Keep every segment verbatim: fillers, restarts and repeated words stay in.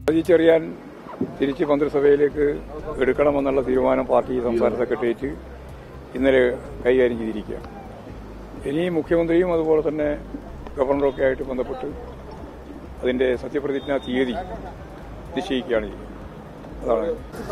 സജി ചെറിയാൻ തിരിച്ച് മന്ത്രിസഭയിലേക്ക് എടുക്കണമെന്നുള്ള തീരുമാനം പാർട്ടി സംസ്ഥാന സെക്രട്ടേറിയറ്റ് ഇന്നലെ കൈകാര്യം ചെയ്തിരിക്കുക. ഇനി മുഖ്യമന്ത്രിയും അതുപോലെ തന്നെ ഗവർണറൊക്കെ ആയിട്ട് ബന്ധപ്പെട്ട് അതിന്റെ സത്യപ്രതിജ്ഞാ തീയതി നിശ്ചയിക്കുകയാണ് ചെയ്യുന്നത്. അതാണ്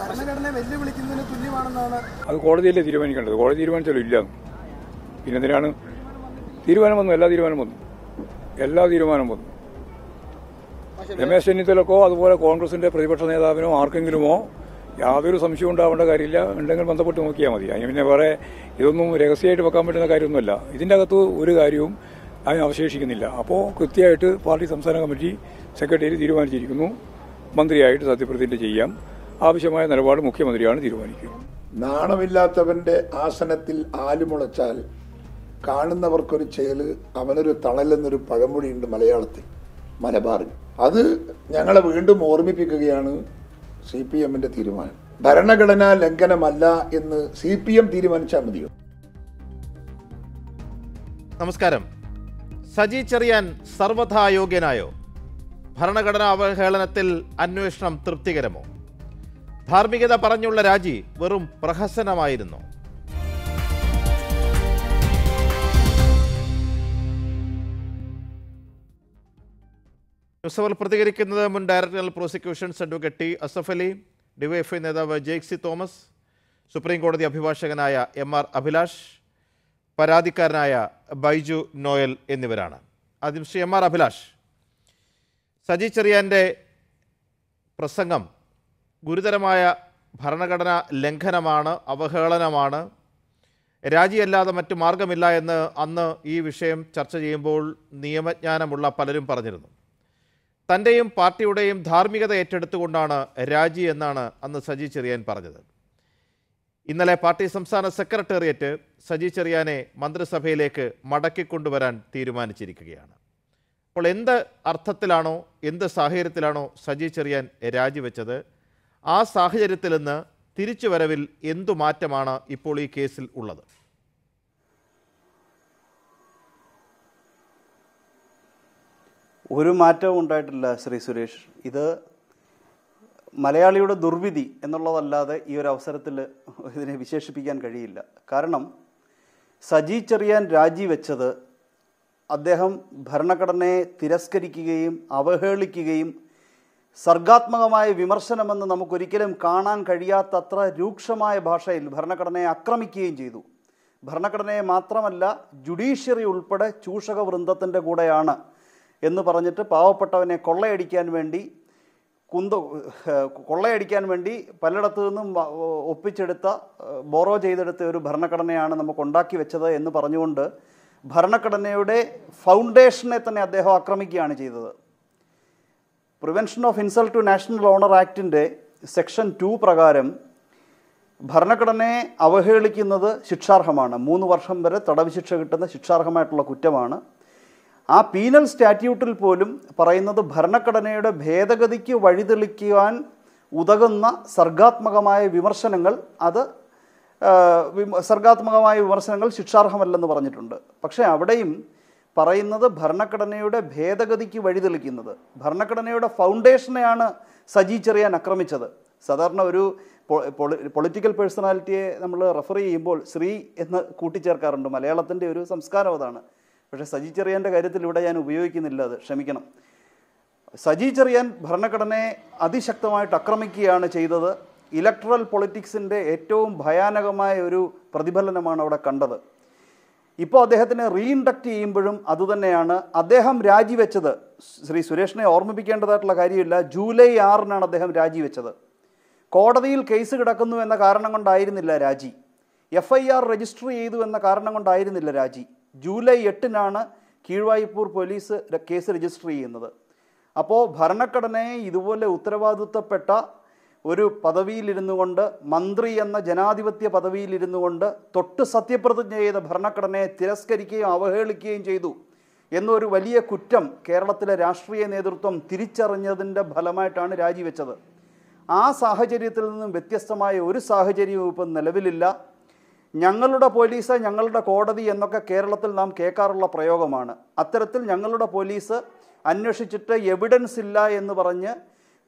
അത് കോടതിയല്ലേ തീരുമാനിക്കേണ്ടത്. കോടതി തീരുമാനിച്ചാലും ഇല്ല. പിന്നെ എന്തിനാണ് തീരുമാനം വന്നു? എല്ലാ തീരുമാനം വന്നു എല്ലാ തീരുമാനം വന്നു രമേശ് ചെന്നിത്തലക്കോ അതുപോലെ കോൺഗ്രസിന്റെ പ്രതിപക്ഷ നേതാവിനോ ആർക്കെങ്കിലുമോ യാതൊരു സംശയം ഉണ്ടാവേണ്ട കാര്യമില്ല. ഉണ്ടെങ്കിൽ ബന്ധപ്പെട്ട് നോക്കിയാൽ മതി. അതിന് പിന്നെ വേറെ ഇതൊന്നും രഹസ്യമായിട്ട് വെക്കാൻ പറ്റുന്ന കാര്യമൊന്നുമല്ല. ഇതിന്റെ അകത്ത് ഒരു കാര്യവും അതിന് അവശേഷിക്കുന്നില്ല. അപ്പോൾ കൃത്യമായിട്ട് പാർട്ടി സംസ്ഥാന കമ്മിറ്റി സെക്രട്ടറി തീരുമാനിച്ചിരിക്കുന്നു. മന്ത്രിയായിട്ട് സത്യപ്രതിജ്ഞ ചെയ്യാം. ആവശ്യമായ നിലപാട് മുഖ്യമന്ത്രിയാണ് തീരുമാനിക്കുക. നാണമില്ലാത്തവന്റെ ആസനത്തിൽ ആലുമുളച്ചാൽ കാണുന്നവർക്കൊരു ചേല് അവനൊരു തണലെന്നൊരു പഴമൊഴിയുണ്ട് മലയാളത്തിൽ, മലബാറിൽ. അത് ഞങ്ങളെ വീണ്ടും ഓർമ്മിപ്പിക്കുകയാണ് സി പി എമ്മിന്റെ തീരുമാനം. ഭരണഘടനാ ലംഘനമല്ല എന്ന് സി പി എം തീരുമാനിച്ചാൽ മതിയോ? നമസ്കാരം. സജി ചെറിയാൻ സർവഥാ അയോഗ്യനായോ? ഭരണഘടനാ അവഹേളനത്തിൽ അന്വേഷണം തൃപ്തികരമോ? ധാർമ്മികത പറഞ്ഞുള്ള രാജി വെറും പ്രഹസനമായിരുന്നു. ന്യൂസ് പ്രതികരിക്കുന്നത് മുൻ director general prosecutions advocate T Asaf Ali, DYFI നേതാവ് ജെയ്ക്സി തോമസ്, സുപ്രീം കോടതി അഭിഭാഷകനായ എം ആർ അഭിലാഷ്, പരാതിക്കാരനായ ബൈജു നോയൽ എന്നിവരാണ്. ആദ്യം ശ്രീ എം ആർ അഭിലാഷ്, സജി ചെറിയാൻ്റെ പ്രസംഗം ഗുരുതരമായ ഭരണഘടനാ ലംഘനമാണ്, അവഹേളനമാണ്, രാജിയല്ലാതെ മറ്റു മാർഗമില്ല എന്ന് അന്ന് ഈ വിഷയം ചർച്ച ചെയ്യുമ്പോൾ നിയമജ്ഞാനമുള്ള പലരും പറഞ്ഞിരുന്നു. തൻ്റെയും പാർട്ടിയുടെയും ധാർമ്മികത ഏറ്റെടുത്തുകൊണ്ടാണ് രാജി എന്നാണ് അന്ന് സജി ചെറിയാൻ പറഞ്ഞത്. ഇന്നലെ പാർട്ടി സംസ്ഥാന സെക്രട്ടേറിയറ്റ് സജി ചെറിയാനെ മന്ത്രിസഭയിലേക്ക് മടക്കിക്കൊണ്ടുവരാൻ തീരുമാനിച്ചിരിക്കുകയാണ്. അപ്പോൾ എന്ത് അർത്ഥത്തിലാണോ എന്ത് സാഹചര്യത്തിലാണോ സജി ചെറിയാൻ രാജിവെച്ചത്, ആ സാഹചര്യത്തിൽ നിന്ന് തിരിച്ചുവരവിൽ എന്തു മാറ്റമാണ് ഇപ്പോൾ ഈ കേസിൽ ഉള്ളത്? ഒരു മാറ്റവും ഉണ്ടായിട്ടില്ല ശ്രീ സുരേഷ്. ഇത് മലയാളിയുടെ ദുർവിധി എന്നുള്ളതല്ലാതെ ഈ ഒരു അവസരത്തിൽ ഇതിനെ വിശേഷിപ്പിക്കാൻ കഴിയില്ല. കാരണം സജി ചെറിയാൻ രാജിവെച്ചത് അദ്ദേഹം ഭരണഘടനയെ തിരസ്കരിക്കുകയും അവഹേളിക്കുകയും സർഗാത്മകമായ വിമർശനമെന്ന് നമുക്കൊരിക്കലും കാണാൻ കഴിയാത്തത്ര രൂക്ഷമായ ഭാഷയിൽ ഭരണഘടനയെ ആക്രമിക്കുകയും ചെയ്തു. ഭരണഘടനയെ മാത്രമല്ല ജുഡീഷ്യറി ഉൾപ്പെടെ ചൂഷക വൃന്ദത്തിൻ്റെ കൂടെയാണ് എന്ന് പറഞ്ഞിട്ട് പാവപ്പെട്ടവനെ കൊള്ളയടിക്കാൻ വേണ്ടി കുന്ത കൊള്ളയടിക്കാൻ വേണ്ടി പലയിടത്തു നിന്നും ഒപ്പിച്ചെടുത്ത ബോറോ ചെയ്തെടുത്ത ഒരു ഭരണഘടനയാണ് നമുക്ക് ഉണ്ടാക്കി വെച്ചത് എന്ന് പറഞ്ഞുകൊണ്ട് ഭരണഘടനയുടെ ഫൗണ്ടേഷനെ തന്നെ അദ്ദേഹം ആക്രമിക്കുകയാണ് ചെയ്തത്. Prevention of insult to national honour ആക്ടിൻ്റെ സെക്ഷൻ ടു പ്രകാരം ഭരണഘടനയെ അവഹേളിക്കുന്നത് ശിക്ഷാർഹമാണ്. മൂന്ന് വർഷം വരെ തടവ് ശിക്ഷ കിട്ടുന്ന ശിക്ഷാർഹമായിട്ടുള്ള കുറ്റമാണ്. ആ പീനൽ സ്റ്റാറ്റ്യൂട്ടിൽ പോലും പറയുന്നത് ഭരണഘടനയുടെ ഭേദഗതിക്ക് വഴിതെളിക്കുവാൻ ഉതകുന്ന സർഗാത്മകമായ വിമർശനങ്ങൾ അത് സർഗാത്മകമായ വിമർശനങ്ങൾ ശിക്ഷാർഹമല്ലെന്ന് പറഞ്ഞിട്ടുണ്ട്. പക്ഷേ അവിടെയും പറയുന്നത് ഭരണഘടനയുടെ ഭേദഗതിക്ക് വഴിതെളിക്കുന്നത്, ഭരണഘടനയുടെ ഫൗണ്ടേഷനെയാണ് സജി ചെറിയാൻ ആക്രമിച്ചത്. സാധാരണ ഒരു പൊളിറ്റിക്കൽ പേഴ്സണാലിറ്റിയെ നമ്മൾ റെഫർ ചെയ്യുമ്പോൾ ശ്രീ എന്ന് കൂട്ടിച്ചേർക്കാറുണ്ട്. മലയാളത്തിൻ്റെ ഒരു സംസ്കാരം അതാണ്. പക്ഷേ സജി ചെറിയാൻ്റെ കാര്യത്തിൽ ഇവിടെ ഞാൻ ഉപയോഗിക്കുന്നില്ല, അത് ക്ഷമിക്കണം. സജി ചെറിയാൻ ഭരണഘടനയെ അതിശക്തമായിട്ട് ആക്രമിക്കുകയാണ് ചെയ്തത്. ഇലക്ട്രൽ പൊളിറ്റിക്സിൻ്റെ ഏറ്റവും ഭയാനകമായ ഒരു പ്രതിഫലനമാണ് അവിടെ കണ്ടത്. ഇപ്പോൾ അദ്ദേഹത്തിനെ റീഇൻഡക്റ്റ് ചെയ്യുമ്പോഴും അതുതന്നെയാണ്. അദ്ദേഹം രാജിവെച്ചത്, ശ്രീ സുരേഷിനെ ഓർമ്മിപ്പിക്കേണ്ടതായിട്ടുള്ള കാര്യമില്ല, ജൂലൈ ആറിനാണ് അദ്ദേഹം രാജിവെച്ചത്. കോടതിയിൽ കേസ് കിടക്കുന്നു എന്ന കാരണം കൊണ്ടായിരുന്നില്ല രാജി, എഫ് ഐ ആർ രജിസ്റ്റർ ചെയ്തു എന്ന കാരണം കൊണ്ടായിരുന്നില്ല രാജി. ജൂലൈ എട്ടിനാണ് കീഴ്വായ്പൂർ പോലീസ് കേസ് രജിസ്റ്റർ ചെയ്യുന്നത്. അപ്പോൾ ഭരണഘടനയെ ഇതുപോലെ ഉത്തരവാദിത്വപ്പെട്ട ഒരു പദവിയിലിരുന്നു കൊണ്ട്, മന്ത്രി എന്ന ജനാധിപത്യ പദവിയിലിരുന്നു കൊണ്ട് തൊട്ട് സത്യപ്രതിജ്ഞ ചെയ്ത ഭരണഘടനയെ തിരസ്കരിക്കുകയും അവഹേളിക്കുകയും ചെയ്തു എന്നൊരു വലിയ കുറ്റം കേരളത്തിലെ രാഷ്ട്രീയ നേതൃത്വം തിരിച്ചറിഞ്ഞതിൻ്റെ ഫലമായിട്ടാണ് രാജിവെച്ചത്. ആ സാഹചര്യത്തിൽ നിന്നും വ്യത്യസ്തമായ ഒരു സാഹചര്യവും ഇപ്പം നിലവിലില്ല. ഞങ്ങളുടെ പോലീസ്, ഞങ്ങളുടെ കോടതി എന്നൊക്കെ കേരളത്തിൽ നാം കേൾക്കാറുള്ള പ്രയോഗമാണ്. അത്തരത്തിൽ ഞങ്ങളുടെ പോലീസ് അന്വേഷിച്ചിട്ട് എവിഡൻസ് ഇല്ല എന്ന് പറഞ്ഞ്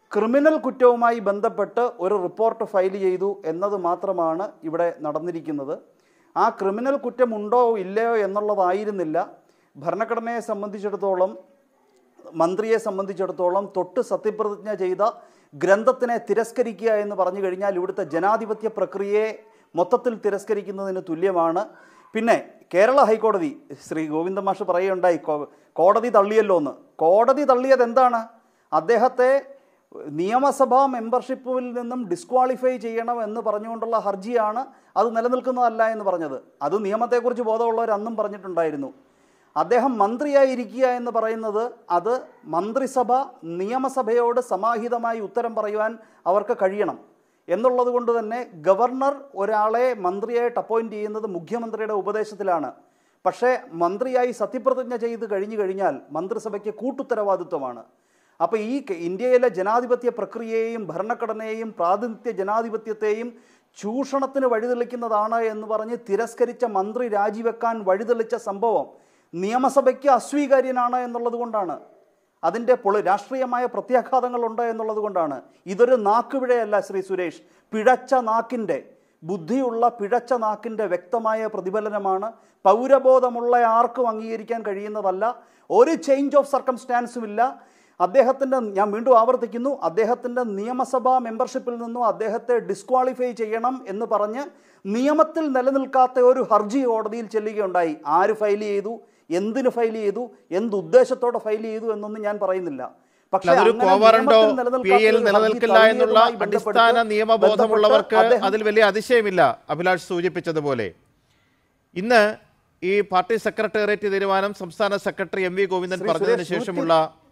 ക്രിമിനൽ കുറ്റവുമായി ബന്ധപ്പെട്ട് ഒരു റിപ്പോർട്ട് ഫയൽ ചെയ്തു എന്നത് മാത്രമാണ് ഇവിടെ നടന്നിരിക്കുന്നത്. ആ ക്രിമിനൽ കുറ്റമുണ്ടോ ഇല്ലയോ എന്നുള്ളതായിരുന്നില്ല ഭരണഘടനയെ സംബന്ധിച്ചിടത്തോളം, മന്ത്രിയെ സംബന്ധിച്ചിടത്തോളം തൊട്ട് സത്യപ്രതിജ്ഞ ചെയ്ത ഗ്രന്ഥത്തിനെ തിരസ്കരിക്കുക എന്ന് പറഞ്ഞു കഴിഞ്ഞാൽ ഇവിടുത്തെ ജനാധിപത്യ പ്രക്രിയയെ മൊത്തത്തിൽ തിരസ്കരിക്കുന്നതിന് തുല്യമാണ്. പിന്നെ കേരള ഹൈക്കോടതി, ശ്രീ ഗോവിന്ദ മാഷ് പറയുകയുണ്ടായി കോടതി തള്ളിയല്ലോ എന്ന്. കോടതി തള്ളിയത് എന്താണ്? അദ്ദേഹത്തെ നിയമസഭാ മെമ്പർഷിപ്പിൽ നിന്നും ഡിസ്ക്വാളിഫൈ ചെയ്യണം എന്ന് പറഞ്ഞുകൊണ്ടുള്ള ഹർജിയാണ്, അത് നിലനിൽക്കുന്നതല്ല എന്ന് പറഞ്ഞത്. അത് നിയമത്തെക്കുറിച്ച് ബോധമുള്ളവർ അന്നും പറഞ്ഞിട്ടുണ്ടായിരുന്നു. അദ്ദേഹം മന്ത്രിയായിരിക്കുക എന്ന് പറയുന്നത് അത് മന്ത്രിസഭ നിയമസഭയോട് സമാഹിതമായി ഉത്തരം പറയുവാൻ അവർക്ക് കഴിയണം എന്നുള്ളത് കൊണ്ട് തന്നെ ഗവർണർ ഒരാളെ മന്ത്രിയായിട്ട് അപ്പോയിൻറ്റ് ചെയ്യുന്നത് മുഖ്യമന്ത്രിയുടെ ഉപദേശത്തിലാണ്. പക്ഷേ മന്ത്രിയായി സത്യപ്രതിജ്ഞ ചെയ്ത് കഴിഞ്ഞു കഴിഞ്ഞാൽ മന്ത്രിസഭയ്ക്ക് കൂട്ടുത്തരവാദിത്വമാണ്. അപ്പോൾ ഈ ഇന്ത്യയിലെ ജനാധിപത്യ പ്രക്രിയയെയും ഭരണഘടനയെയും പ്രാതിനിധ്യ ജനാധിപത്യത്തെയും ചൂഷണത്തിന് വഴിതെളിക്കുന്നതാണ് എന്ന് പറഞ്ഞ് തിരസ്കരിച്ച മന്ത്രി രാജിവെക്കാൻ വഴിതെളിച്ച സംഭവം നിയമസഭയ്ക്ക് അസ്വീകാര്യനാണ് എന്നുള്ളത് കൊണ്ടാണ്. അതിൻ്റെ പൊളി രാഷ്ട്രീയമായ പ്രത്യാഘാതങ്ങളുണ്ട് എന്നുള്ളത് കൊണ്ടാണ്. ഇതൊരു നാക്കുപിഴയല്ല ശ്രീ സുരേഷ്, പിഴച്ച നാക്കിൻ്റെ, ബുദ്ധിയുള്ള പിഴച്ച നാക്കിൻ്റെ വ്യക്തമായ പ്രതിഫലനമാണ്. പൗരബോധമുള്ള ആർക്കും അംഗീകരിക്കാൻ കഴിയുന്നതല്ല. ഒരു ചേഞ്ച് ഓഫ് സർക്കംസ്റ്റാൻസും ഇല്ല. അദ്ദേഹത്തിൻ്റെ, ഞാൻ വീണ്ടും ആവർത്തിക്കുന്നു, അദ്ദേഹത്തിൻ്റെ നിയമസഭാ മെമ്പർഷിപ്പിൽ നിന്നും അദ്ദേഹത്തെ ഡിസ്ക്വാളിഫൈ ചെയ്യണം എന്ന് പറഞ്ഞ് നിയമത്തിൽ നിലനിൽക്കാത്ത ഒരു ഹർജി കോടതിയിൽ ചെല്ലുകയുണ്ടായി. ആര് ഫയൽ ചെയ്തു, എന്തിന് ഫയൽ ചെയ്തു, എന്ത് ഉദ്ദേശത്തോടെ ഫയൽ ചെയ്തു എന്നൊന്നും ഞാൻ പറയുന്നില്ല. പക്ഷേ നിലനിൽക്കില്ല എന്നുള്ള അടിസ്ഥാന നിയമബോധമുള്ളവർക്ക് അതിൽ വലിയ അതിശയമില്ല. അഭിലാഷ് സൂചിപ്പിച്ചതുപോലെ ഇന്ന് ഈ പാർട്ടി സെക്രട്ടേറിയറ്റ് തീരുമാനം സംസ്ഥാന സെക്രട്ടറി എം വി ഗോവിന്ദൻ പറഞ്ഞതിന് ശേഷമുള്ള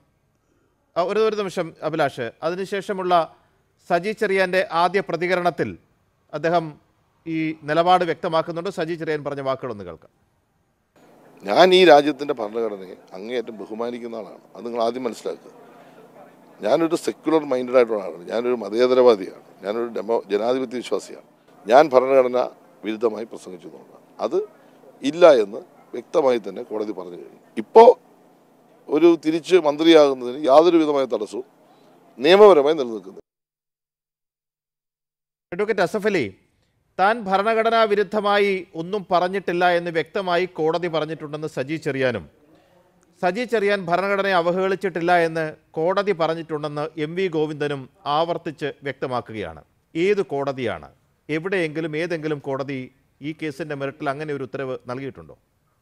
ഒരു ഒരു നിമിഷം അഭിലാഷ്, അതിനുശേഷമുള്ള സജി ചെറിയാൻ്റെ ആദ്യ പ്രതികരണത്തിൽ അദ്ദേഹം ഈ നിലപാട് വ്യക്തമാക്കുന്നുണ്ട്. സജി ചെറിയാൻ പറഞ്ഞ വാക്കുകളൊന്ന് കേൾക്കാം. ഞാൻ ഈ രാജ്യത്തിൻ്റെ ഭരണഘടനയെ അങ്ങേയറ്റം ബഹുമാനിക്കുന്ന ആളാണ്. അത് നിങ്ങൾ ആദ്യം മനസ്സിലാക്കുക. ഞാനൊരു സെക്യുലർ മൈൻഡഡ് ആയിട്ടുള്ള ആളാണ്. ഞാനൊരു മതേതരവാദിയാണ്. ഞാനൊരു ഡെമോ ജനാധിപത്യ വിശ്വാസിയാണ്. ഞാൻ ഭരണഘടന വിരുദ്ധമായി പ്രസംഗിച്ചു എന്നുള്ളതാണ്. അത് ഇല്ല എന്ന് വ്യക്തമായി തന്നെ കോടതി പറഞ്ഞു കഴിഞ്ഞു. ഇപ്പോൾ ഒരു തിരിച്ച് മന്ത്രിയാകുന്നതിന് യാതൊരു വിധമായ തടസ്സവും നിയമപരമായി നിലനിൽക്കുന്നു. അഡ്വക്കേറ്റ് അസഫ് അലി, താൻ ഭരണഘടനാ വിരുദ്ധമായി ഒന്നും പറഞ്ഞിട്ടില്ല എന്ന് വ്യക്തമായി കോടതി പറഞ്ഞിട്ടുണ്ടെന്ന് സജി ചെറിയാനും, സജി ചെറിയാൻ ഭരണഘടനയെ അവഹേളിച്ചിട്ടില്ല എന്ന് കോടതി പറഞ്ഞിട്ടുണ്ടെന്ന് എം വി ഗോവിന്ദനും ആവർത്തിച്ച് വ്യക്തമാക്കുകയാണ്. ഏത് കോടതിയാണ്? എവിടെയെങ്കിലും ഏതെങ്കിലും കോടതി ഈ കേസിൻ്റെ മെറിറ്റിൽ അങ്ങനെ ഒരു ഉത്തരവ് നൽകിയിട്ടുണ്ടോ?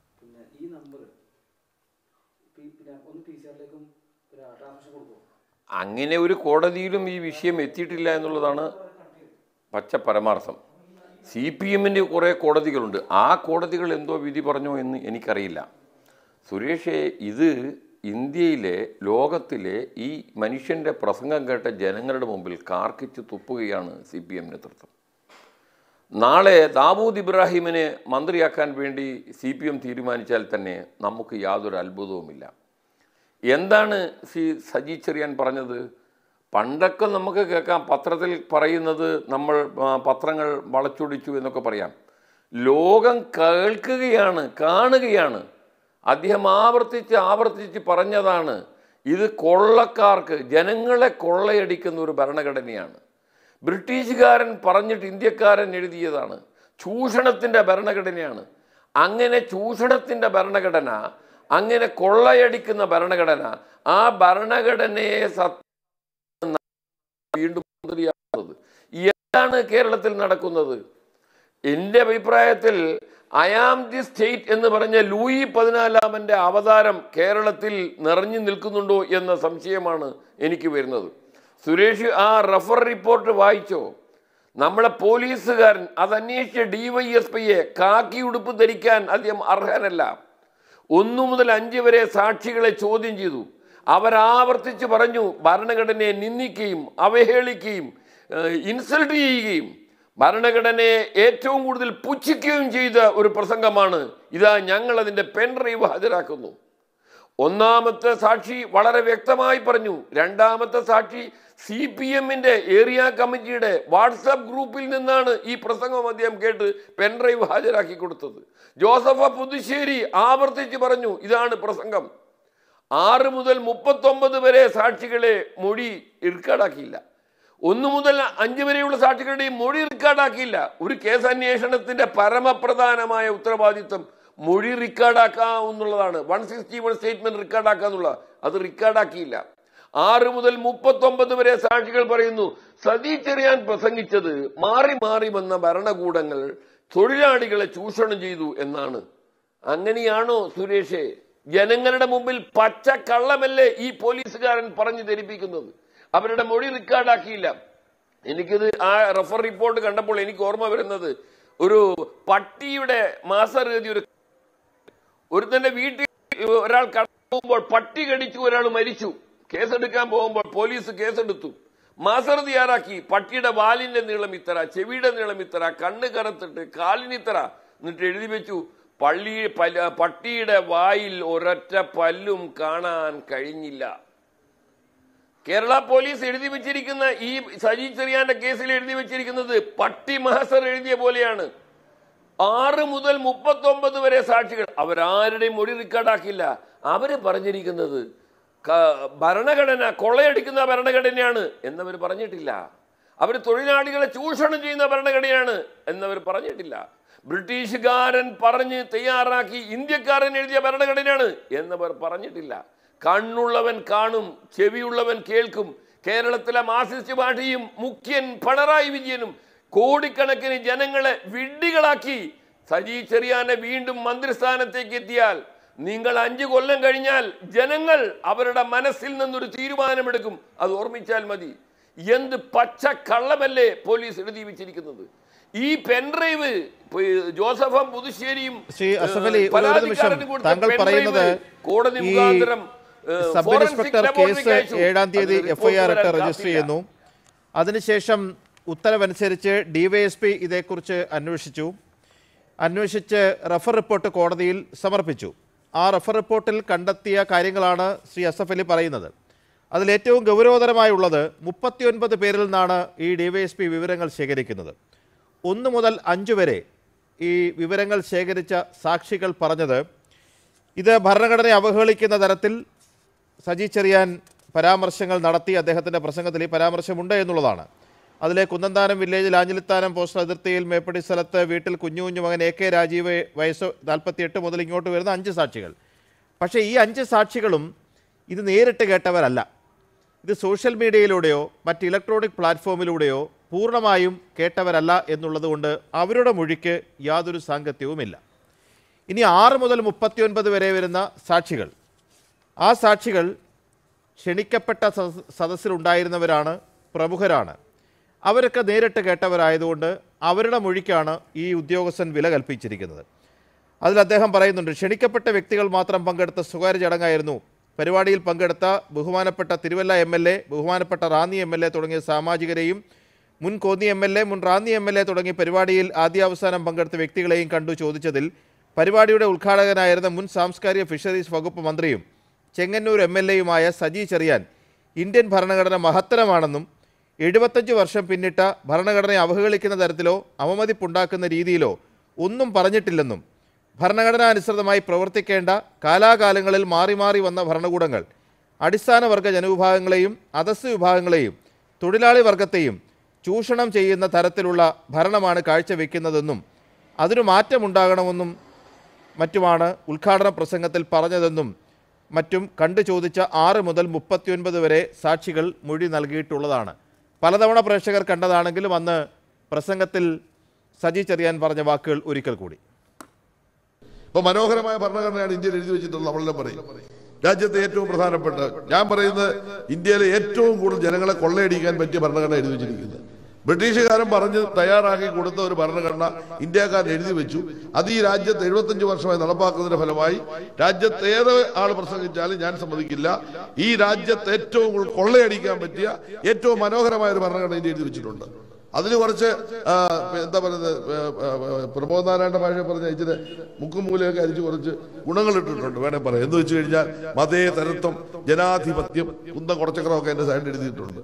അങ്ങനെ ഒരു കോടതിയിലും ഈ വിഷയം എത്തിയിട്ടില്ല എന്നുള്ളതാണ് പച്ച പരമാർത്ഥം. സി പി എമ്മിൻ്റെ കുറേ കോടതികളുണ്ട്. ആ കോടതികൾ എന്തോ വിധി പറഞ്ഞോ എന്ന് എനിക്കറിയില്ല. സുരേഷേ, ഇത് ഇന്ത്യയിലെ, ലോകത്തിലെ ഈ മനുഷ്യൻ്റെ പ്രസംഗം കേട്ട ജനങ്ങളുടെ മുമ്പിൽ കാർക്കിച്ച് തുപ്പുകയാണ് സി പി എം നേതൃത്വം. നാളെ ദാവൂദ് ഇബ്രാഹിമിനെ മന്ത്രിയാക്കാൻ വേണ്ടി സി പി എം തീരുമാനിച്ചാൽ തന്നെ നമുക്ക് യാതൊരു അത്ഭുതവുമില്ല. എന്താണ് സി സജി ചെറിയാൻ പറഞ്ഞത്? പണ്ടൊക്കെ നമുക്ക് കേൾക്കാം, പത്രത്തിൽ പറയുന്നത് നമ്മൾ പത്രങ്ങൾ വളച്ചൊടിച്ചു എന്നൊക്കെ പറയാം. ലോകം കേൾക്കുകയാണ്, കാണുകയാണ്. അദ്ദേഹം ആവർത്തിച്ച് ആവർത്തിച്ച് പറഞ്ഞതാണ്, ഇത് കൊള്ളക്കാർക്ക്, ജനങ്ങളെ കൊള്ളയടിക്കുന്ന ഒരു ഭരണഘടനയാണ്. ബ്രിട്ടീഷുകാരൻ പറഞ്ഞിട്ട് ഇന്ത്യക്കാരൻ എഴുതിയതാണ്. ചൂഷണത്തിൻ്റെ ഭരണഘടനയാണ്. അങ്ങനെ ചൂഷണത്തിൻ്റെ ഭരണഘടന, അങ്ങനെ കൊള്ളയടിക്കുന്ന ഭരണഘടന, ആ ഭരണഘടനയെ വീണ്ടും മന്ത്രിയാകുന്നത് എന്താണ് കേരളത്തിൽ നടക്കുന്നത്? എൻ്റെ അഭിപ്രായത്തിൽ ഐ ആം ദി സ്റ്റേറ്റ് എന്ന് പറഞ്ഞ ലൂയി പതിനാലാമൻ്റെ അവതാരം കേരളത്തിൽ നിറഞ്ഞു നിൽക്കുന്നുണ്ടോ എന്ന സംശയമാണ് എനിക്ക് വരുന്നത്. സുരേഷ് ആ റഫർ റിപ്പോർട്ട് വായിച്ചോ? നമ്മളെ പോലീസുകാരൻ അത് അന്വേഷിച്ച ഡി വൈ എസ് പിയെ കാക്കി ഉടുപ്പ് ധരിക്കാൻ അദ്ദേഹം അർഹനല്ല. ഒന്നു മുതൽ അഞ്ച് വരെ സാക്ഷികളെ ചോദ്യം ചെയ്തു. അവരാവർത്തിച്ച് പറഞ്ഞു ഭരണഘടനയെ നിന്ദിക്കുകയും അവഹേളിക്കുകയും ഇൻസൾട്ട് ചെയ്യുകയും ഭരണഘടനയെ ഏറ്റവും കൂടുതൽ പുച്ഛിക്കുകയും ചെയ്ത ഒരു പ്രസംഗമാണ്. ഇതാ ഞങ്ങൾ അതിൻ്റെ പെൻഡ്രൈവ് ഹാജരാക്കുന്നു. ഒന്നാമത്തെ സാക്ഷി വളരെ വ്യക്തമായി പറഞ്ഞു. രണ്ടാമത്തെ സാക്ഷി സി പി എമ്മിൻ്റെ ഏരിയ കമ്മിറ്റിയുടെ വാട്സാപ്പ് ഗ്രൂപ്പിൽ നിന്നാണ് ഈ പ്രസംഗം അദ്ദേഹം കേട്ട് പെൻഡ്രൈവ് ഹാജരാക്കി കൊടുത്തത്. ജോസഫ് പുതുശ്ശേരി ആവർത്തിച്ച് പറഞ്ഞു ഇതാണ് പ്രസംഗം. ആറ് മുതൽ മുപ്പത്തൊമ്പത് വരെ സാക്ഷികളെ മൊഴി റെക്കോർഡാക്കിയില്ല. ഒന്ന് മുതൽ അഞ്ച് വരെയുള്ള സാക്ഷികളുടെയും മൊഴി റെക്കോർഡാക്കിയില്ല. ഒരു കേസ് അന്വേഷണത്തിന്റെ പരമപ്രധാനമായ ഉത്തരവാദിത്വം മൊഴി റെക്കോർഡാക്കാവുന്നതാണ്. വൺ സിക്സ്റ്റി വൺ സ്റ്റേറ്റ്മെന്റ് റെക്കോർഡാക്കുക എന്നുള്ളത്, അത് റെക്കോർഡാക്കിയില്ല. ആറ് മുതൽ മുപ്പത്തൊമ്പത് വരെ സാക്ഷികൾ പറയുന്നു സജി ചെറിയാൻ പ്രസംഗിച്ചത് മാറി മാറി വന്ന ഭരണകൂടങ്ങൾ തൊഴിലാളികളെ ചൂഷണം ചെയ്തു എന്നാണ്. അങ്ങനെയാണോ സുരേഷേ? ജനങ്ങളുടെ മുമ്പിൽ പച്ച കള്ളമല്ലേ ഈ പോലീസുകാരൻ പറഞ്ഞു ധരിപ്പിക്കുന്നത്? അവരുടെ മൊഴി റെക്കോർഡാക്കിയില്ല. എനിക്കിത് ആ റഫർ റിപ്പോർട്ട് കണ്ടപ്പോൾ എനിക്ക് ഓർമ്മ വരുന്നത് ഒരു പട്ടിയുടെ മാസറീതി, ഒരു ഒരുത്തന്റെ വീട്ടിൽ ഒരാൾ കടന്നു പോകുമ്പോൾ പട്ടി കടിച്ചു, ഒരാൾ മരിച്ചു. കേസെടുക്കാൻ പോകുമ്പോൾ പോലീസ് കേസെടുത്തു, മാസർ തയ്യാറാക്കി. പട്ടിയുടെ വാലിന്റെ നീളം ഇത്ര, ചെവിയുടെ നീളം ഇത്ര, കണ്ണ് കറുത്തിട്ട് കാലിനിത്ര, എന്നിട്ട് എഴുതി വെച്ചു പള്ളി പട്ടിയുടെ വായിൽ ഒരൊറ്റ പല്ലും കാണാൻ കഴിഞ്ഞില്ല. കേരള പോലീസ് എഴുതി വെച്ചിരിക്കുന്ന ഈ സജി ചെറിയാന്റെ കേസിൽ എഴുതി വെച്ചിരിക്കുന്നത് പട്ടി മാസർ എഴുതിയ പോലെയാണ്. ആറ് മുതൽ മുപ്പത്തൊമ്പത് വരെ സാക്ഷികൾ, അവരാരുടെയും മൊഴി റെക്കോർഡാക്കില്ല. അവര് പറഞ്ഞിരിക്കുന്നത് ഭരണഘടന കൊള്ളയടിക്കുന്ന ഭരണഘടനയാണ് എന്നവർ പറഞ്ഞിട്ടില്ല. അവർ തൊഴിലാളികളെ ചൂഷണം ചെയ്യുന്ന ഭരണഘടനയാണ് എന്നവർ പറഞ്ഞിട്ടില്ല. ബ്രിട്ടീഷുകാരൻ പറഞ്ഞ് തയ്യാറാക്കി ഇന്ത്യക്കാരൻ എഴുതിയ ഭരണഘടനയാണ് എന്നവർ പറഞ്ഞിട്ടില്ല. കണ്ണുള്ളവൻ കാണും, ചെവിയുള്ളവൻ കേൾക്കും. കേരളത്തിലെ മാർക്സിസ്റ്റ് പാർട്ടിയും മുഖ്യൻ പിണറായി വിജയനും കോടിക്കണക്കിന് ജനങ്ങളെ വിഡ്ഢികളാക്കി. സജി ചെറിയാനെ വീണ്ടും മന്ത്രിസ്ഥാനത്തേക്ക് എത്തിയാൽ നിങ്ങൾ അഞ്ചു കൊല്ലം കഴിഞ്ഞാൽ ജനങ്ങൾ അവരുടെ മനസ്സിൽ നിന്നൊരു തീരുമാനമെടുക്കും. അത് ഓർമ്മിച്ചാൽ മതി. എന്ത് പച്ച കള്ളമല്ലേ പോലീസ് എഴുതി വെച്ചിരിക്കുന്നത്? ഈ പെൻഡ്രൈവ് ജോസഫും പുതുശ്ശേരിയും താങ്കൾ പറയുന്നത് കോടതി മുഖാന്തരം സബ് ഇൻസ്പെക്ടർ കേസ് ഏഴാം തീയതി എഫ്ഐആർ ഇട്ട് രജിസ്റ്റർ ചെയ്യുന്നു. അതിനുശേഷം ഉത്തരവനുസരിച്ച് ഡിവൈഎസ്പി ഇതേക്കുറിച്ച് അന്വേഷിച്ചു. അന്വേഷിച്ച് റഫർ റിപ്പോർട്ട് കോടതിയിൽ സമർപ്പിച്ചു. ആ റഫർ റിപ്പോർട്ടിൽ കണ്ടെത്തിയ കാര്യങ്ങളാണ് ശ്രീ അസഫ് അലി പറയുന്നത്. അതിലേറ്റവും ഗൗരവതരമായുള്ളത് മുപ്പത്തിയൊൻപത് പേരിൽ നിന്നാണ് ഈ ഡിവൈഎസ്പി വിവരങ്ങൾ ശേഖരിക്കുന്നത്. ഒന്ന് മുതൽ അഞ്ച് വരെ ഈ വിവരങ്ങൾ ശേഖരിച്ച സാക്ഷികൾ പറഞ്ഞത് ഇത് ഭരണഘടനയെ അവഹേളിക്കുന്ന തരത്തിൽ സജി ചെറിയാൻ പരാമർശങ്ങൾ നടത്തി. അദ്ദേഹത്തിൻ്റെ പ്രസംഗത്തിൽ ഈ പരാമർശമുണ്ട് എന്നുള്ളതാണ്. അതിലെ കുന്നന്താനം വില്ലേജിൽ ആഞ്ഞിലിത്താനം പോസ്റ്റർ അതിർത്തിയിൽ മേപ്പടി സ്ഥലത്ത് വീട്ടിൽ കുഞ്ഞു കുഞ്ഞു മകൻ എ കെ രാജീവ് വയസ്സ് നാൽപ്പത്തിയെട്ട് മുതൽ ഇങ്ങോട്ട് വരുന്ന അഞ്ച് സാക്ഷികൾ. പക്ഷേ ഈ അഞ്ച് സാക്ഷികളും ഇത് നേരിട്ട് കേട്ടവരല്ല. ഇത് സോഷ്യൽ മീഡിയയിലൂടെയോ മറ്റ് ഇലക്ട്രോണിക് പ്ലാറ്റ്ഫോമിലൂടെയോ പൂർണ്ണമായും കേട്ടവരല്ല എന്നുള്ളത് കൊണ്ട് അവരുടെ മൊഴിക്ക് യാതൊരു സാങ്കത്യവുമില്ല. ഇനി ആറ് മുതൽ മുപ്പത്തിയൊൻപത് വരെ വരുന്ന സാക്ഷികൾ, ആ സാക്ഷികൾ ക്ഷണിക്കപ്പെട്ട സദസ്സിലുണ്ടായിരുന്നവരാണ്, പ്രമുഖരാണ്. അവരൊക്കെ നേരിട്ട് കേട്ടവരായതുകൊണ്ട് അവരുടെ മൊഴിക്കാണ് ഈ ഉദ്യോഗസ്ഥൻ വില കൽപ്പിച്ചിരിക്കുന്നത്. അതിൽ അദ്ദേഹം പറയുന്നുണ്ട്, ക്ഷണിക്കപ്പെട്ട വ്യക്തികൾ മാത്രം പങ്കെടുത്ത സ്വകാര്യ ചടങ്ങായിരുന്നു. പരിപാടിയിൽ പങ്കെടുത്ത ബഹുമാനപ്പെട്ട തിരുവല്ല എം എൽ എ, ബഹുമാനപ്പെട്ട റാന്നി എം എൽ എ തുടങ്ങിയ സാമാജികരെയും മുൻ കോന്നി എം എൽ എ, മുൻ റാന്നി എം എൽ എ തുടങ്ങി പരിപാടിയിൽ ആദ്യാവസാനം പങ്കെടുത്ത വ്യക്തികളെയും കണ്ടു ചോദിച്ചതിൽ പരിപാടിയുടെ ഉദ്ഘാടകനായിരുന്ന മുൻ സാംസ്കാരിക ഫിഷറീസ് വകുപ്പ് മന്ത്രിയും ചെങ്ങന്നൂർ എം എൽ എയുമായ സജി ചെറിയാൻ ഇന്ത്യൻ ഭരണഘടന മഹത്തരമാണെന്നും എഴുപത്തഞ്ച് വർഷം പിന്നിട്ട ഭരണഘടനയെ അവഹേളിക്കുന്ന തരത്തിലോ അവമതിപ്പുണ്ടാക്കുന്ന രീതിയിലോ ഒന്നും പറഞ്ഞിട്ടില്ലെന്നും ഭരണഘടനാനുസൃതമായി പ്രവർത്തിക്കേണ്ട കാലാകാലങ്ങളിൽ മാറി മാറി വന്ന ഭരണകൂടങ്ങൾ അടിസ്ഥാന വർഗ ജനവിഭാഗങ്ങളെയും അധസ്ഥ വിഭാഗങ്ങളെയും തൊഴിലാളി വർഗത്തെയും ചൂഷണം ചെയ്യുന്ന തരത്തിലുള്ള ഭരണമാണ് കാഴ്ചവെക്കുന്നതെന്നും അതിനു മാറ്റമുണ്ടാകണമെന്നും മറ്റുമാണ് ഉദ്ഘാടന പ്രസംഗത്തിൽ പറഞ്ഞതെന്നും മറ്റും കണ്ടു ചോദിച്ച ആറ് മുതൽ മുപ്പത്തിയൊൻപത് വരെ സാക്ഷികൾ മൊഴി നൽകിയിട്ടുള്ളതാണ്. പലതവണ പ്രേക്ഷകർ കണ്ടതാണെങ്കിലും അന്ന് പ്രസംഗത്തിൽ സജി ചെറിയാൻ പറഞ്ഞ വാക്കുകൾ ഒരിക്കൽ കൂടി. ഇപ്പോൾ മനോഹരമായ ഭരണഘടനയാണ് ഇന്ത്യയിൽ എഴുതി വെച്ചിട്ടുള്ളത്. നമ്മളെല്ലാം പറയും രാജ്യത്തെ ഏറ്റവും പ്രധാനപ്പെട്ട, ഞാൻ പറയുന്നത് ഇന്ത്യയിലെ ഏറ്റവും കൂടുതൽ ജനങ്ങളെ കൊള്ളയടിക്കാൻ പറ്റിയ ഭരണഘടന എഴുതി വെച്ചിരിക്കുന്നത്. ബ്രിട്ടീഷുകാരൻ പറഞ്ഞ് തയ്യാറാക്കി കൊടുത്ത ഒരു ഭരണഘടന ഇന്ത്യക്കാരൻ എഴുതി വെച്ചു. അത് ഈ രാജ്യത്ത് എഴുപത്തഞ്ച് വർഷമായി നടപ്പാക്കുന്നതിന്റെ ഫലമായി രാജ്യത്ത് ഏത് ആൾ പ്രസംഗിച്ചാലും ഞാൻ സമ്മതിക്കില്ല, ഈ രാജ്യത്ത് ഏറ്റവും കൂടുതൽ കൊള്ളയടിക്കാൻ പറ്റിയ ഏറ്റവും മനോഹരമായ ഒരു ഭരണഘടന ഇന്ത്യ എഴുതി വെച്ചിട്ടുണ്ട്. അതിന് കുറച്ച് എന്താ പറയുന്നത്, പ്രമോദ് നാരായണ ഭാഷ പറഞ്ഞ ഇച്ചിരി മുക്കും മൂലയൊക്കെ അരിച്ച് കുറച്ച് ഗുണങ്ങൾ ഇട്ടിട്ടുണ്ട് വേണേ പറയാം. എന്ന് വെച്ച് കഴിഞ്ഞാൽ മതേതരത്വം, ജനാധിപത്യം, കുന്തം കുറച്ചക്രമൊക്കെ എന്റെ സൈഡിൽ എഴുതിയിട്ടുണ്ട്.